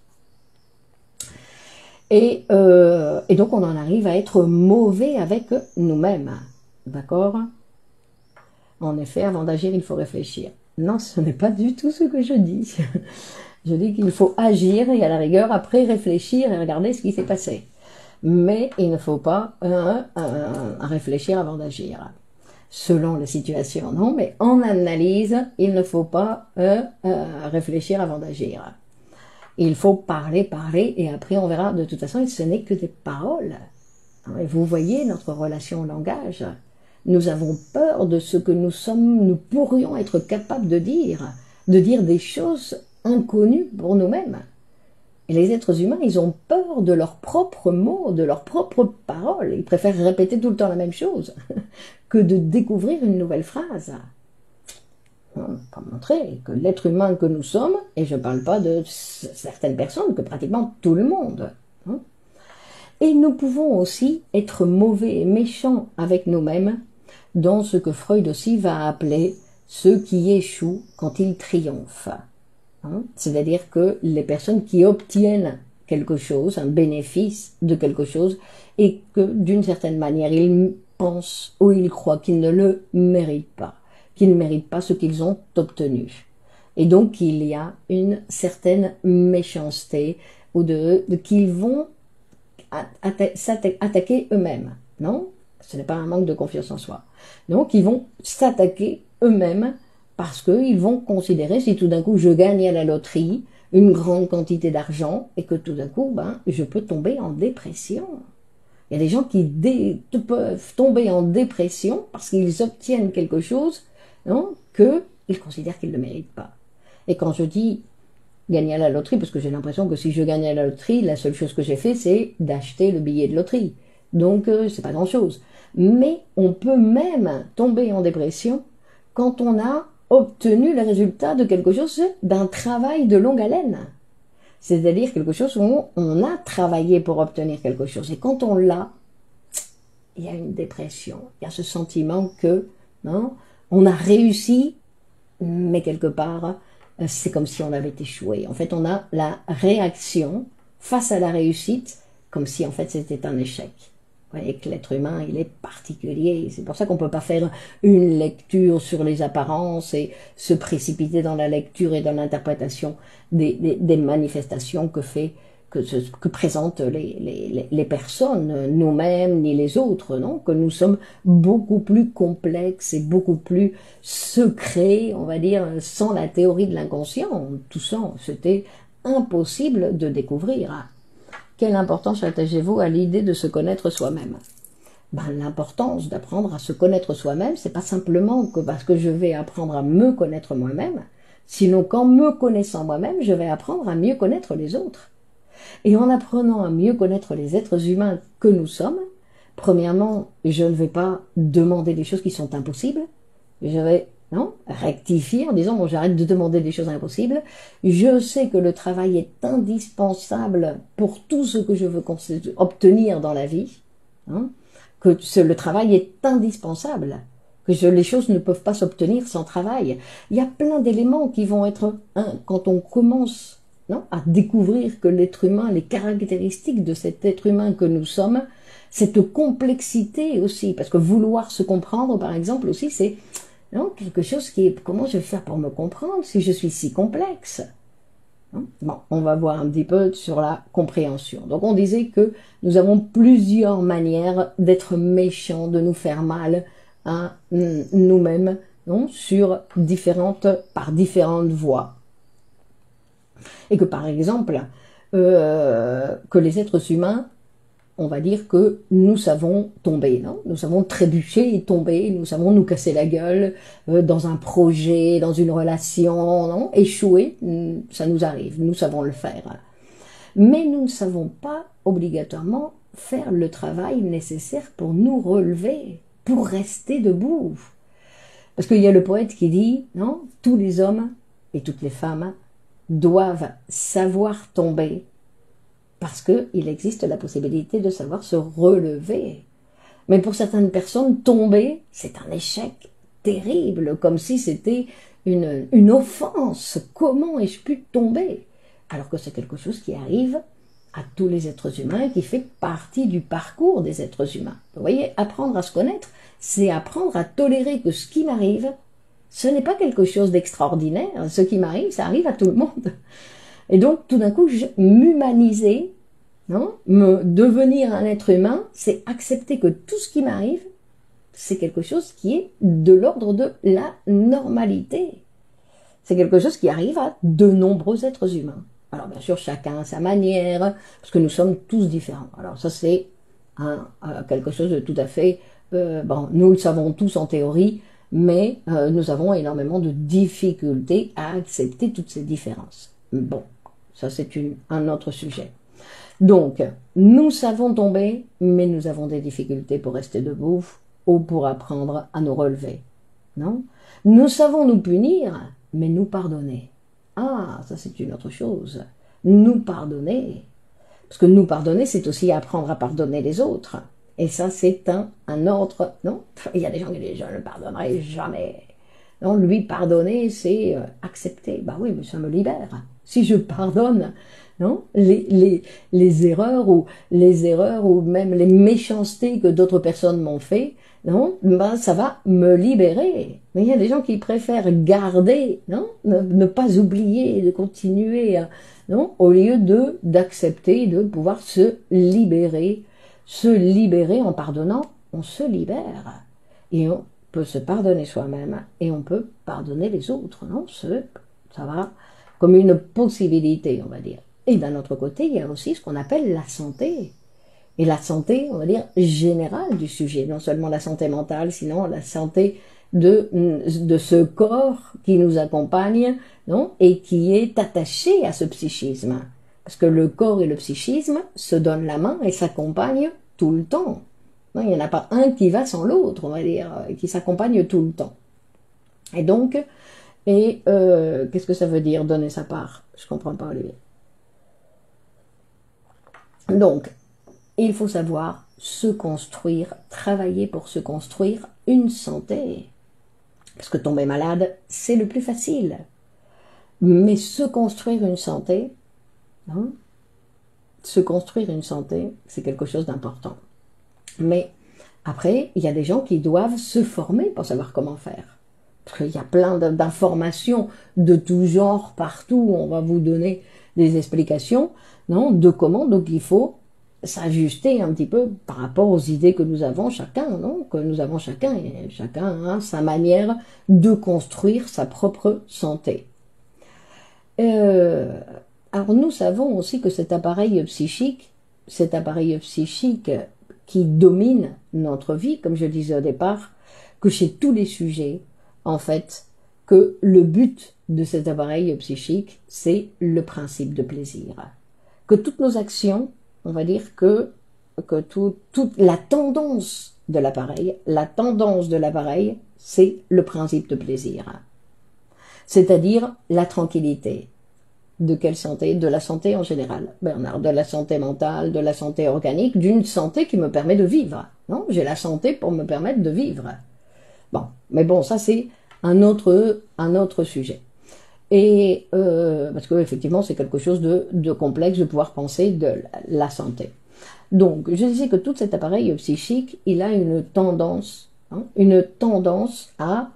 Et, euh, et donc on en arrive à être mauvais avec nous-mêmes. D'accord? En effet, avant d'agir, il faut réfléchir. Non, ce n'est pas du tout ce que je dis. Je dis qu'il faut agir et à la rigueur, après réfléchir et regarder ce qui s'est passé. Mais il ne faut pas euh, euh, réfléchir avant d'agir. Selon la situation, non, mais en analyse, il ne faut pas euh, euh, réfléchir avant d'agir. Il faut parler, parler, et après on verra, de toute façon, ce n'est que des paroles. Et vous voyez notre relation au langage. Nous avons peur de ce que nous sommes, nous pourrions être capables de dire, de dire des choses inconnues pour nous-mêmes. Et les êtres humains, ils ont peur de leurs propres mots, de leurs propres paroles. Ils préfèrent répéter tout le temps la même chose que de découvrir une nouvelle phrase. On peut montrer que l'être humain que nous sommes, et je ne parle pas de certaines personnes, que pratiquement tout le monde. Et nous pouvons aussi être mauvais et méchants avec nous-mêmes dans ce que Freud aussi va appeler ceux qui échouent quand ils triomphent. Hein? C'est-à-dire que les personnes qui obtiennent quelque chose, un bénéfice de quelque chose, et que d'une certaine manière ils pensent ou ils croient qu'ils ne le méritent pas, qu'ils ne méritent pas ce qu'ils ont obtenu. Et donc, il y a une certaine méchanceté ou de, de qu'ils vont s'attaquer eux-mêmes. Non, ce n'est pas un manque de confiance en soi. Donc, ils vont s'attaquer eux-mêmes parce qu'ils vont considérer, si tout d'un coup je gagne à la loterie une grande quantité d'argent et que tout d'un coup, ben, je peux tomber en dépression. Il y a des gens qui dé, peuvent tomber en dépression parce qu'ils obtiennent quelque chose, non, qu'ils considèrent qu'ils ne le méritent pas. Et quand je dis gagner à la loterie, parce que j'ai l'impression que si je gagne à la loterie, la seule chose que j'ai fait, c'est d'acheter le billet de loterie. Donc, euh, c'est pas grand-chose. Mais on peut même tomber en dépression quand on a obtenu le résultat de quelque chose, d'un travail de longue haleine. C'est-à-dire quelque chose où on a travaillé pour obtenir quelque chose. Et quand on l'a, il y a une dépression. Il y a ce sentiment que, non, on a réussi, mais quelque part, c'est comme si on avait échoué. En fait, on a la réaction face à la réussite, comme si en fait c'était un échec. Vous voyez que l'être humain, il est particulier. C'est pour ça qu'on ne peut pas faire une lecture sur les apparences et se précipiter dans la lecture et dans l'interprétation des, des, des manifestations que fait, que, ce, que présentent les, les, les personnes, nous-mêmes ni les autres, non? Que nous sommes beaucoup plus complexes et beaucoup plus secrets, on va dire, sans la théorie de l'inconscient. Tout ça, c'était impossible de découvrir. Quelle importance attachez-vous à l'idée de se connaître soi-même? Ben, l'importance d'apprendre à se connaître soi-même, c'est pas simplement que parce que je vais apprendre à me connaître moi-même, sinon qu'en me connaissant moi-même, je vais apprendre à mieux connaître les autres. Et en apprenant à mieux connaître les êtres humains que nous sommes, premièrement, je ne vais pas demander des choses qui sont impossibles, je vais non, rectifier en disant bon, j'arrête de demander des choses impossibles. Je sais que le travail est indispensable pour tout ce que je veux obtenir dans la vie, hein, que ce, le travail est indispensable, que je, les choses ne peuvent pas s'obtenir sans travail. Il y a plein d'éléments qui vont être, hein, quand on commence non, à découvrir que l'être humain, les caractéristiques de cet être humain que nous sommes, cette complexité aussi, parce que vouloir se comprendre, par exemple, aussi, c'est non, quelque chose qui est, comment je vais faire pour me comprendre si je suis si complexe? Bon, on va voir un petit peu sur la compréhension. Donc on disait que nous avons plusieurs manières d'être méchants, de nous faire mal à nous-mêmes, non, sur différentes, par différentes voies. Et que par exemple, euh, que les êtres humains, on va dire que nous savons tomber, non? Nous savons trébucher et tomber, nous savons nous casser la gueule euh, dans un projet, dans une relation, non? Échouer, ça nous arrive, nous savons le faire. Mais nous ne savons pas obligatoirement faire le travail nécessaire pour nous relever, pour rester debout. Parce qu'il y a le poète qui dit, non? Tous les hommes et toutes les femmes doivent savoir tomber, parce qu'il existe la possibilité de savoir se relever. Mais pour certaines personnes, tomber, c'est un échec terrible, comme si c'était une, une offense. Comment ai-je pu tomber? Alors que c'est quelque chose qui arrive à tous les êtres humains, qui fait partie du parcours des êtres humains. Vous voyez, apprendre à se connaître, c'est apprendre à tolérer que ce qui m'arrive, ce n'est pas quelque chose d'extraordinaire. Ce qui m'arrive, ça arrive à tout le monde. Et donc, tout d'un coup, m'humaniser, non, me devenir un être humain, c'est accepter que tout ce qui m'arrive, c'est quelque chose qui est de l'ordre de la normalité. C'est quelque chose qui arrive à de nombreux êtres humains. Alors, bien sûr, chacun à sa manière, parce que nous sommes tous différents. Alors, ça, c'est un, quelque chose de tout à fait... Euh, bon, nous le savons tous en théorie, mais euh, nous avons énormément de difficultés à accepter toutes ces différences. Bon, ça c'est une, un autre sujet. Donc, nous savons tomber, mais nous avons des difficultés pour rester debout ou pour apprendre à nous relever. Non? Nous savons nous punir, mais nous pardonner. Ah, ça c'est une autre chose. Nous pardonner. Parce que nous pardonner, c'est aussi apprendre à pardonner les autres. Et ça, c'est un, un autre... Non? Il y a des gens qui disent « je ne pardonnerai jamais ». Non, lui, pardonner, c'est euh, accepter. Bah oui, mais ça me libère. Si je pardonne, non, les, les, les erreurs ou les erreurs ou même les méchancetés que d'autres personnes m'ont fait, non, ben ça va me libérer. Mais il y a des gens qui préfèrent garder, non, ne, ne pas oublier, de continuer, à, non, au lieu de d'accepter, de pouvoir se libérer, se libérer en pardonnant, on se libère et on peut se pardonner soi-même et on peut pardonner les autres, non, ce, ça va comme une possibilité, on va dire. Et d'un autre côté, il y a aussi ce qu'on appelle la santé. Et la santé, on va dire, générale du sujet. Non seulement la santé mentale, sinon la santé de, de ce corps qui nous accompagne, non, et qui est attaché à ce psychisme. Parce que le corps et le psychisme se donnent la main et s'accompagnent tout le temps. Non, il n'y en a pas un qui va sans l'autre, on va dire, qui s'accompagne tout le temps. Et donc, et euh, qu'est-ce que ça veut dire donner sa part? Je comprends pas, Olivier. Donc, il faut savoir se construire, travailler pour se construire une santé. Parce que tomber malade, c'est le plus facile. Mais se construire une santé, hein, se construire une santé, c'est quelque chose d'important. Mais après, il y a des gens qui doivent se former pour savoir comment faire. Parce qu'il y a plein d'informations de tout genre partout. On va vous donner des explications, non, de comment. Donc il faut s'ajuster un petit peu par rapport aux idées que nous avons chacun, non, que nous avons chacun. Et chacun a sa manière de construire sa propre santé. Euh, alors nous savons aussi que cet appareil psychique, cet appareil psychique qui domine notre vie, comme je disais au départ, que chez tous les sujets, en fait, que le but de cet appareil psychique, c'est le principe de plaisir. Que toutes nos actions, on va dire que, que tout, toute la tendance de l'appareil, la tendance de l'appareil, c'est le principe de plaisir. C'est-à-dire la tranquillité. De quelle santé? De la santé en général, Bernard, de la santé mentale, de la santé organique, d'une santé qui me permet de vivre. Non, j'ai la santé pour me permettre de vivre. Bon, mais bon, ça c'est un autre, un autre sujet. Et euh, parce que effectivement, c'est quelque chose de, de complexe de pouvoir penser de la, la santé. Donc, je disais que tout cet appareil psychique, il a une tendance, hein, une tendance à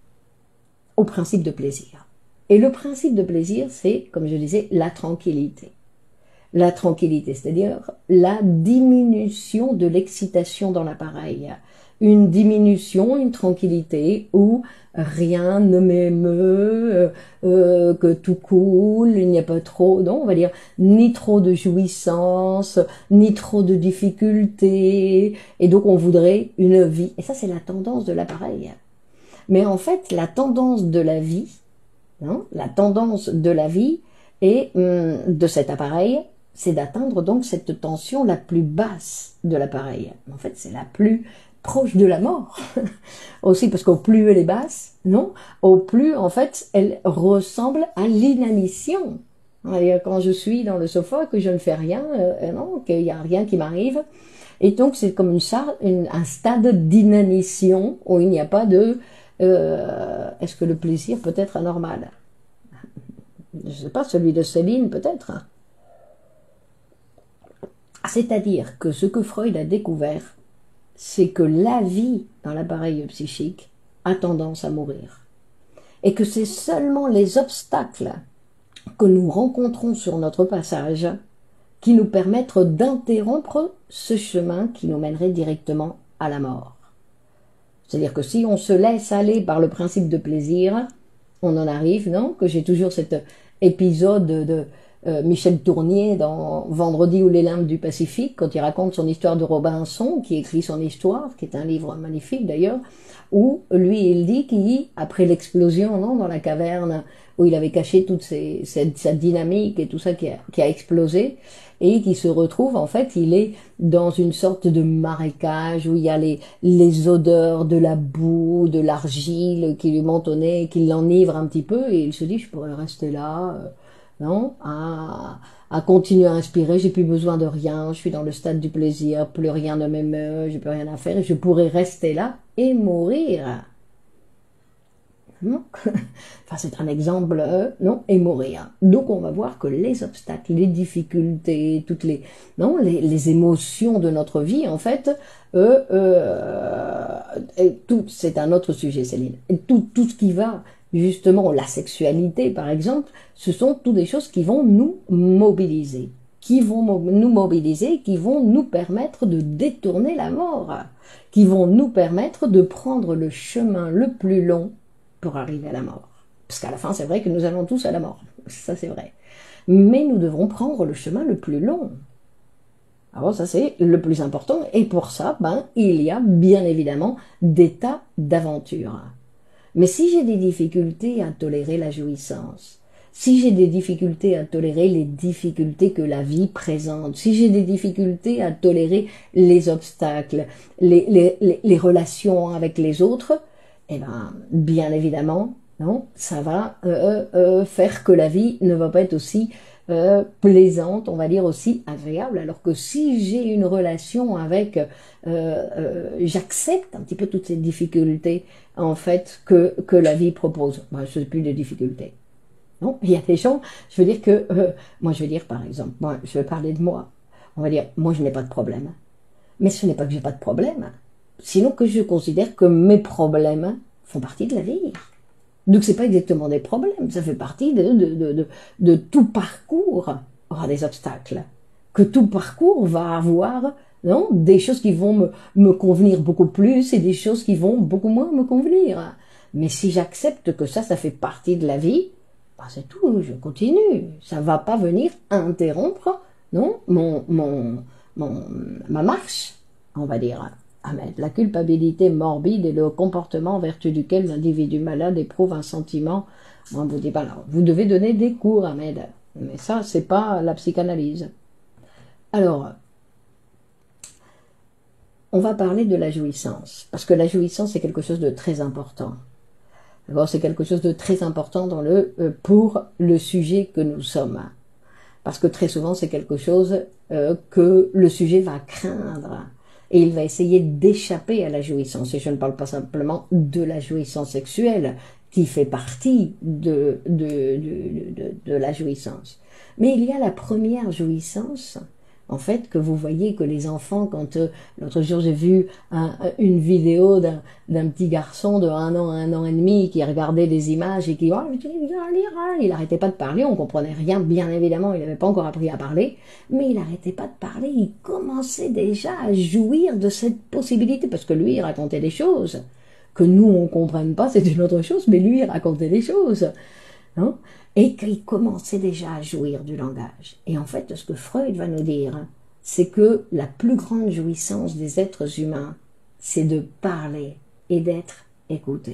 au principe de plaisir. Et le principe de plaisir, c'est, comme je disais, la tranquillité. La tranquillité, c'est-à-dire la diminution de l'excitation dans l'appareil. Une diminution, une tranquillité où rien ne m'émeut, euh, euh, que tout coule, il n'y a pas trop, non, on va dire, ni trop de jouissance, ni trop de difficultés. Et donc on voudrait une vie. Et ça, c'est la tendance de l'appareil. Mais en fait, la tendance de la vie, non, la tendance de la vie et hum, de cet appareil, c'est d'atteindre donc cette tension la plus basse de l'appareil. En fait, c'est la plus proche de la mort. Aussi, parce qu'au plus elle est basse, non, au plus, en fait, elle ressemble à l'inanition. Quand je suis dans le sofa, que je ne fais rien, euh, non, qu'il n'y a rien qui m'arrive. Et donc, c'est comme une, une, un stade d'inanition où il n'y a pas de... Euh, est-ce que le plaisir peut être anormal? Je ne sais pas, celui de Céline peut-être. C'est-à-dire que ce que Freud a découvert, c'est que la vie dans l'appareil psychique a tendance à mourir. Et que c'est seulement les obstacles que nous rencontrons sur notre passage qui nous permettent d'interrompre ce chemin qui nous mènerait directement à la mort. C'est-à-dire que si on se laisse aller par le principe de plaisir, on en arrive, non? Que j'ai toujours cet épisode de euh, Michel Tournier dans Vendredi ou les limbes du Pacifique, quand il raconte son histoire de Robinson, qui écrit son histoire, qui est un livre magnifique d'ailleurs, où lui, il dit qu'après l'explosion, non, dans la caverne, où il avait caché toute ses, cette, sa dynamique et tout ça qui a, qui a explosé, et qui se retrouve, en fait, il est dans une sorte de marécage où il y a les, les odeurs de la boue, de l'argile qui lui montent au nez, qui l'enivrent un petit peu, et il se dit, je pourrais rester là, euh, non, à, à continuer à inspirer, j'ai plus besoin de rien, je suis dans le stade du plaisir, plus rien ne m'émeut, j'ai plus rien à faire, et je pourrais rester là et mourir. Non. Enfin, c'est un exemple, euh, non, et mourir. Donc, on va voir que les obstacles, les difficultés, toutes les, non, les, les émotions de notre vie, en fait, euh, euh, et tout, c'est un autre sujet, Céline. Et tout, tout ce qui va, justement, la sexualité, par exemple, ce sont toutes des choses qui vont nous mobiliser, qui vont nous mobiliser, qui vont nous permettre de détourner la mort, qui vont nous permettre de prendre le chemin le plus long pour arriver à la mort. Parce qu'à la fin, c'est vrai que nous allons tous à la mort. Ça, c'est vrai. Mais nous devrons prendre le chemin le plus long. Alors ça, c'est le plus important. Et pour ça, ben, il y a bien évidemment des tas d'aventures. Mais si j'ai des difficultés à tolérer la jouissance, si j'ai des difficultés à tolérer les difficultés que la vie présente, si j'ai des difficultés à tolérer les obstacles, les, les, les, les relations avec les autres, eh ben, bien évidemment, non, ça va euh, euh, faire que la vie ne va pas être aussi euh, plaisante, on va dire aussi agréable. Alors que si j'ai une relation avec, euh, euh, j'accepte un petit peu toutes ces difficultés, en fait, que, que la vie propose. Ben, ce n'est plus des difficultés. Non, il y a des gens, je veux dire que, euh, moi je veux dire par exemple, moi je vais parler de moi, on va dire, moi je n'ai pas de problème. Mais ce n'est pas que j'ai pas de problème, sinon que je considère que mes problèmes font partie de la vie. Donc c'est pas exactement des problèmes, ça fait partie de, de, de, de, de tout parcours aura des obstacles. Que tout parcours va avoir, non, des choses qui vont me, me convenir beaucoup plus et des choses qui vont beaucoup moins me convenir. Mais si j'accepte que ça, ça fait partie de la vie, ben c'est tout, je continue. Ça va pas venir interrompre, non, mon, mon, mon, ma marche, on va dire. Ahmed, la culpabilité morbide est le comportement en vertu duquel l'individu malade éprouve un sentiment. On vous dit, ben alors, vous devez donner des cours, Ahmed. Mais ça, c'est pas la psychanalyse. Alors, on va parler de la jouissance, parce que la jouissance c'est quelque chose de très important. D'abord, c'est quelque chose de très important dans le, euh, pour le sujet que nous sommes. Parce que très souvent, c'est quelque chose euh, que le sujet va craindre. Et il va essayer d'échapper à la jouissance. Et je ne parle pas simplement de la jouissance sexuelle, qui fait partie de, de, de, de, de la jouissance. Mais il y a la première jouissance, en fait, que vous voyez que les enfants, quand euh, l'autre jour j'ai vu un, une vidéo d'un d'un petit garçon de un an, un an et demi qui regardait des images et qui, oh, il n'arrêtait pas de parler, on comprenait rien, bien évidemment, il n'avait pas encore appris à parler, mais il n'arrêtait pas de parler, il commençait déjà à jouir de cette possibilité, parce que lui, il racontait des choses que nous, on ne comprenne pas, c'est une autre chose, mais lui, il racontait des choses, non ? Et qu'il commençait déjà à jouir du langage. Et en fait, ce que Freud va nous dire, c'est que la plus grande jouissance des êtres humains, c'est de parler et d'être écouté.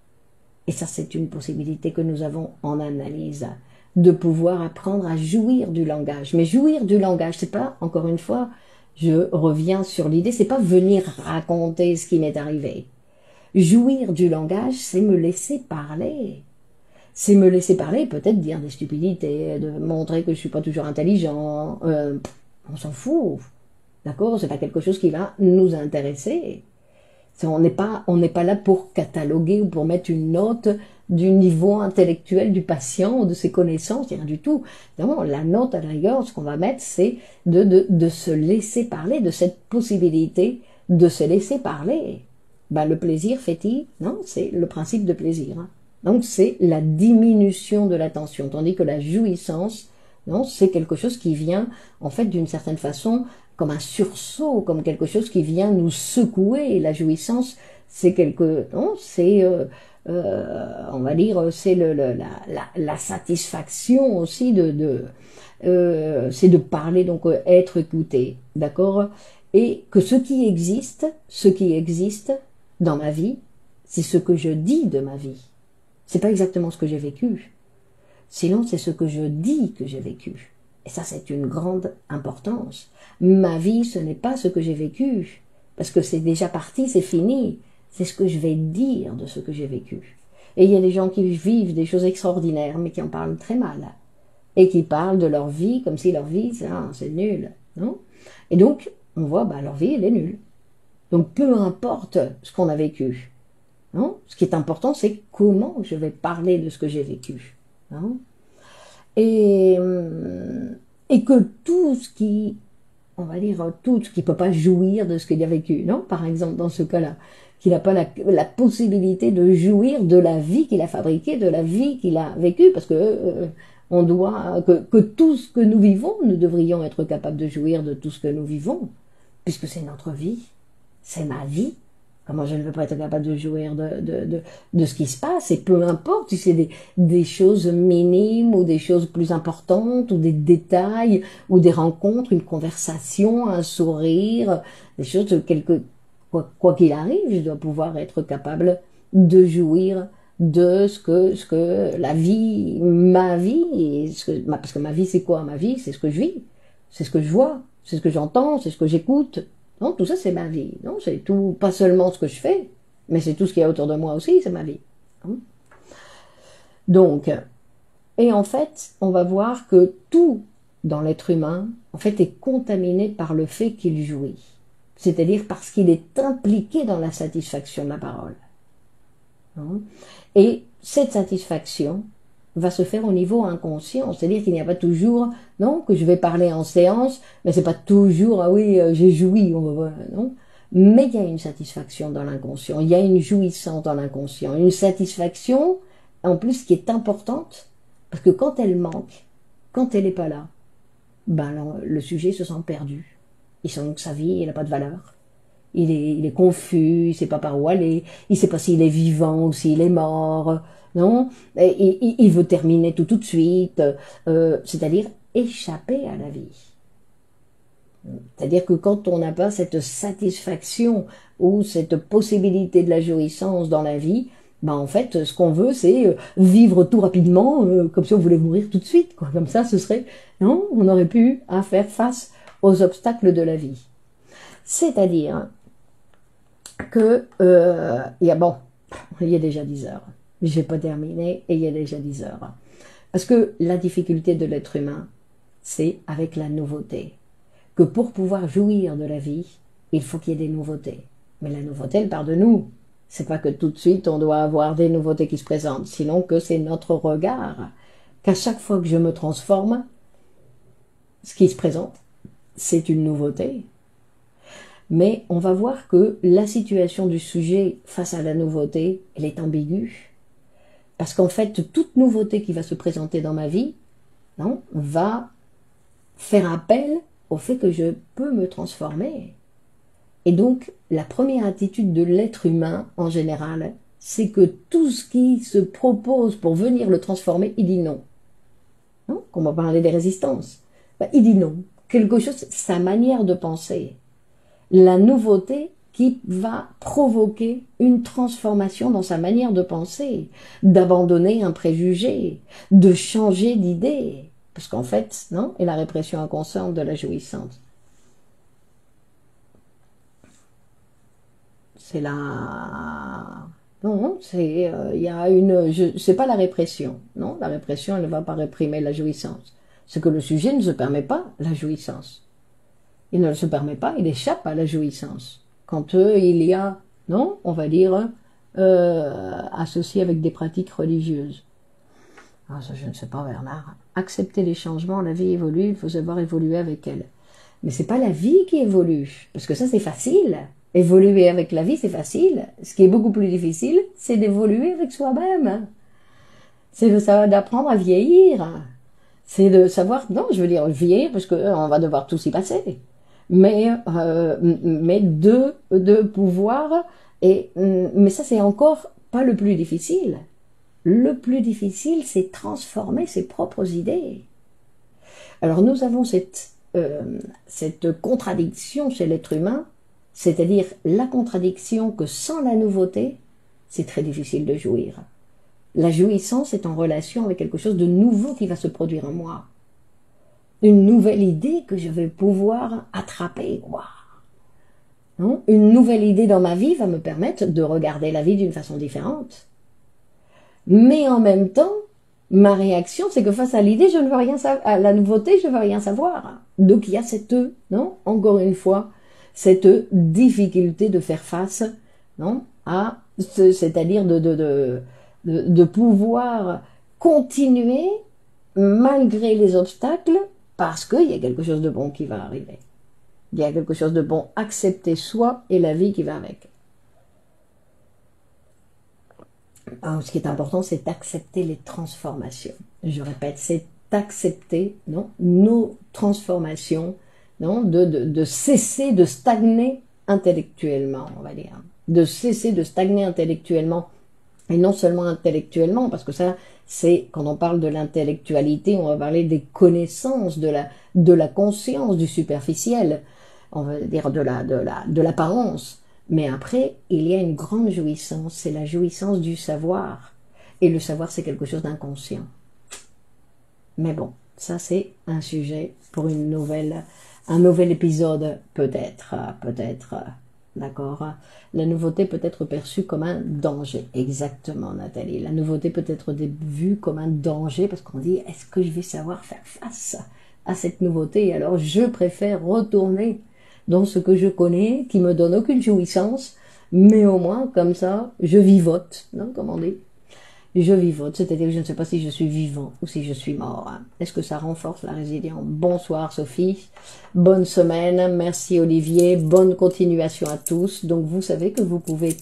Et ça, c'est une possibilité que nous avons en analyse, de pouvoir apprendre à jouir du langage. Mais jouir du langage, c'est pas, encore une fois, je reviens sur l'idée, c'est pas venir raconter ce qui m'est arrivé. Jouir du langage, c'est me laisser parler. C'est me laisser parler, peut-être dire des stupidités, de montrer que je suis pas toujours intelligent, euh, on s'en fout, d'accord? C'est pas quelque chose qui va nous intéresser. On n'est pas, on n'est pas là pour cataloguer ou pour mettre une note du niveau intellectuel du patient ou de ses connaissances, rien du tout. Non, la note à la rigueur, ce qu'on va mettre, c'est de, de, de se laisser parler, de cette possibilité de se laisser parler. Ben, le plaisir fait-il? Non, c'est le principe de plaisir, hein. Donc c'est la diminution de l'attention, tandis que la jouissance, non, c'est quelque chose qui vient, en fait, d'une certaine façon, comme un sursaut, comme quelque chose qui vient nous secouer. La jouissance, c'est quelque, non, c'est, euh, euh, on va dire, c'est le, le, la, la, la satisfaction aussi de, de euh, c'est de parler, donc euh, être écouté, d'accord? Et que ce qui existe, ce qui existe dans ma vie, c'est ce que je dis de ma vie. C'est pas exactement ce que j'ai vécu. Sinon, c'est ce que je dis que j'ai vécu. Et ça, c'est une grande importance. Ma vie, ce n'est pas ce que j'ai vécu. Parce que c'est déjà parti, c'est fini. C'est ce que je vais dire de ce que j'ai vécu. Et il y a des gens qui vivent des choses extraordinaires, mais qui en parlent très mal. Et qui parlent de leur vie comme si leur vie, c'est nul. Non? Et donc, on voit, bah, leur vie, elle est nulle. Donc, peu importe ce qu'on a vécu. Non, ce qui est important, c'est comment je vais parler de ce que j'ai vécu. Non, et, et que tout ce qui, on va dire, tout ce qui ne peut pas jouir de ce qu'il a vécu, non, par exemple, dans ce cas-là, qu'il n'a pas la, la possibilité de jouir de la vie qu'il a fabriquée, de la vie qu'il a vécue, parce que euh, on doit, que, que tout ce que nous vivons, nous devrions être capables de jouir de tout ce que nous vivons, puisque c'est notre vie, c'est ma vie. Comment je ne veux pas être capable de jouir de, de, de, de ce qui se passe, et peu importe si c'est des, des choses minimes ou des choses plus importantes ou des détails ou des rencontres, une conversation, un sourire, des choses, quelque, quoi, quoi qu'il arrive, je dois pouvoir être capable de jouir de ce que, ce que la vie, ma vie, et ce que, parce que ma vie c'est quoi? Ma vie c'est ce que je vis, c'est ce que je vois, c'est ce que j'entends, c'est ce que j'écoute. Non, tout ça c'est ma vie. Non, c'est tout, pas seulement ce que je fais, mais c'est tout ce qu'il y a autour de moi aussi, c'est ma vie. Donc, et en fait, on va voir que tout dans l'être humain, en fait, est contaminé par le fait qu'il jouit. C'est-à-dire parce qu'il est impliqué dans la satisfaction de la parole. Et cette satisfaction va se faire au niveau inconscient, c'est-à-dire qu'il n'y a pas toujours, non, que je vais parler en séance, mais c'est pas toujours, ah oui, euh, j'ai joui, non, mais il y a une satisfaction dans l'inconscient, il y a une jouissance dans l'inconscient, une satisfaction, en plus, qui est importante, parce que quand elle manque, quand elle n'est pas là, ben alors, le sujet se sent perdu, il sent que sa vie, elle n'a pas de valeur. Il est, il est confus, il ne sait pas par où aller, il ne sait pas s'il est vivant ou s'il est mort, non, et, et, il veut terminer tout tout de suite, euh, c'est-à-dire échapper à la vie. C'est-à-dire que quand on n'a pas cette satisfaction ou cette possibilité de la jouissance dans la vie, ben en fait, ce qu'on veut, c'est vivre tout rapidement, euh, comme si on voulait mourir tout de suite, quoi. Comme ça, ce serait, non, on aurait pu à faire face aux obstacles de la vie. C'est-à-dire que, euh, il y a, bon, il y a déjà dix heures. Je n'ai pas terminé et il y a déjà dix heures. Parce que la difficulté de l'être humain, c'est avec la nouveauté. Que pour pouvoir jouir de la vie, il faut qu'il y ait des nouveautés. Mais la nouveauté, elle part de nous. C'est pas que tout de suite on doit avoir des nouveautés qui se présentent, sinon que c'est notre regard. Qu'à chaque fois que je me transforme, ce qui se présente, c'est une nouveauté. Mais on va voir que la situation du sujet face à la nouveauté, elle est ambiguë. Parce qu'en fait, toute nouveauté qui va se présenter dans ma vie, non, va faire appel au fait que je peux me transformer. Et donc, la première attitude de l'être humain, en général, c'est que tout ce qui se propose pour venir le transformer, il dit non. Non, qu'on va parler des résistances. Ben, il dit non. Quelque chose, sa manière de penser. La nouveauté qui va provoquer une transformation dans sa manière de penser, d'abandonner un préjugé, de changer d'idée. Parce qu'en fait, non, et la répression inconsciente de la jouissance. C'est la... Non, c'est... Euh, il y a une... Je... C'est pas la répression. Non, la répression, elle ne va pas réprimer la jouissance. C'est que le sujet ne se permet pas la jouissance. Il ne se permet pas, il échappe à la jouissance. Quand euh, il y a, non, on va dire, euh, associé avec des pratiques religieuses. Ah, ça, je ne sais pas, Bernard. Accepter les changements, la vie évolue, il faut savoir évoluer avec elle. Mais c'est pas la vie qui évolue, parce que ça, c'est facile. Évoluer avec la vie, c'est facile. Ce qui est beaucoup plus difficile, c'est d'évoluer avec soi-même. C'est d'apprendre à vieillir. C'est de savoir, non, je veux dire vieillir, parce qu'on va devoir tous y passer. Mais, euh, mais de, de pouvoir, et, mais ça c'est encore pas le plus difficile. Le plus difficile, c'est transformer ses propres idées. Alors nous avons cette, euh, cette contradiction chez l'être humain, c'est-à-dire la contradiction que sans la nouveauté, c'est très difficile de jouir. La jouissance est en relation avec quelque chose de nouveau qui va se produire en moi. Une nouvelle idée que je vais pouvoir attraper. Wow. Non? Une nouvelle idée dans ma vie va me permettre de regarder la vie d'une façon différente. Mais en même temps, ma réaction, c'est que face à l'idée, je ne veux rien savoir, à la nouveauté, je ne veux rien savoir. Donc il y a cette, non, encore une fois, cette difficulté de faire face, non, à c'est-à-dire de, de, de, de, de pouvoir continuer malgré les obstacles, parce qu'il y a quelque chose de bon qui va arriver. Il y a quelque chose de bon, accepter soi et la vie qui va avec. Alors, ce qui est important, c'est d'accepter les transformations. Je répète, c'est accepter non, nos transformations, non, de, de, de cesser de stagner intellectuellement, on va dire. De cesser de stagner intellectuellement. Et non seulement intellectuellement, parce que ça, c'est, quand on parle de l'intellectualité, on va parler des connaissances, de la, de la conscience, du superficiel, on va dire de la, de la, de l'apparence. Mais après, il y a une grande jouissance, c'est la jouissance du savoir. Et le savoir, c'est quelque chose d'inconscient. Mais bon, ça c'est un sujet pour une nouvelle, un nouvel épisode, peut-être, peut-être, d'accord. La nouveauté peut être perçue comme un danger, exactement Nathalie. La nouveauté peut être vue comme un danger parce qu'on dit, est-ce que je vais savoir faire face à cette nouveauté? Alors je préfère retourner dans ce que je connais, qui me donne aucune jouissance, mais au moins, comme ça, je vivote, non, comme on dit. Je vivote, c'est-à-dire que je ne sais pas si je suis vivant ou si je suis mort. Hein. Est-ce que ça renforce la résilience? Bonsoir Sophie, bonne semaine, merci Olivier, bonne continuation à tous. Donc vous savez que vous pouvez,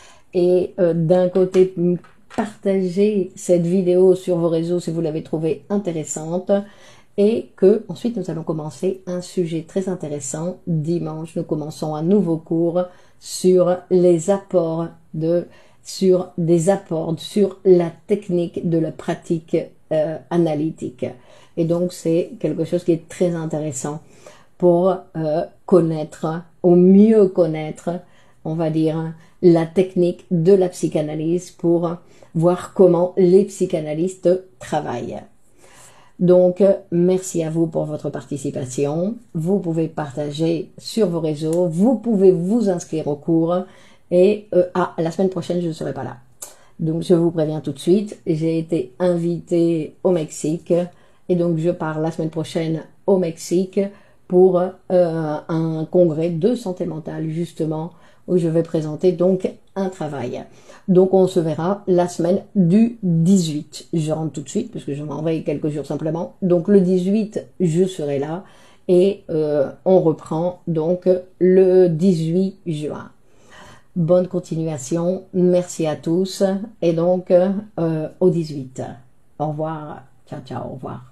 et euh, d'un côté, partager cette vidéo sur vos réseaux si vous l'avez trouvée intéressante, et que ensuite nous allons commencer un sujet très intéressant. Dimanche, nous commençons un nouveau cours sur les apports de, sur des apports, sur la technique de la pratique euh, analytique. Et donc c'est quelque chose qui est très intéressant pour euh, connaître, au mieux connaître, on va dire, la technique de la psychanalyse pour voir comment les psychanalystes travaillent. Donc, merci à vous pour votre participation. Vous pouvez partager sur vos réseaux. Vous pouvez vous inscrire au cours. Et euh, ah, la semaine prochaine, je ne serai pas là. Donc, je vous préviens tout de suite. J'ai été invitée au Mexique. Et donc, je pars la semaine prochaine au Mexique pour euh, un congrès de santé mentale, justement, où je vais présenter donc un travail. Donc on se verra la semaine du dix-huit. Je rentre tout de suite parce que je m'envoie quelques jours simplement. Donc le dix-huit, je serai là et euh, on reprend donc le dix-huit juin. Bonne continuation, merci à tous et donc euh, au dix-huit. Au revoir, ciao ciao, au revoir.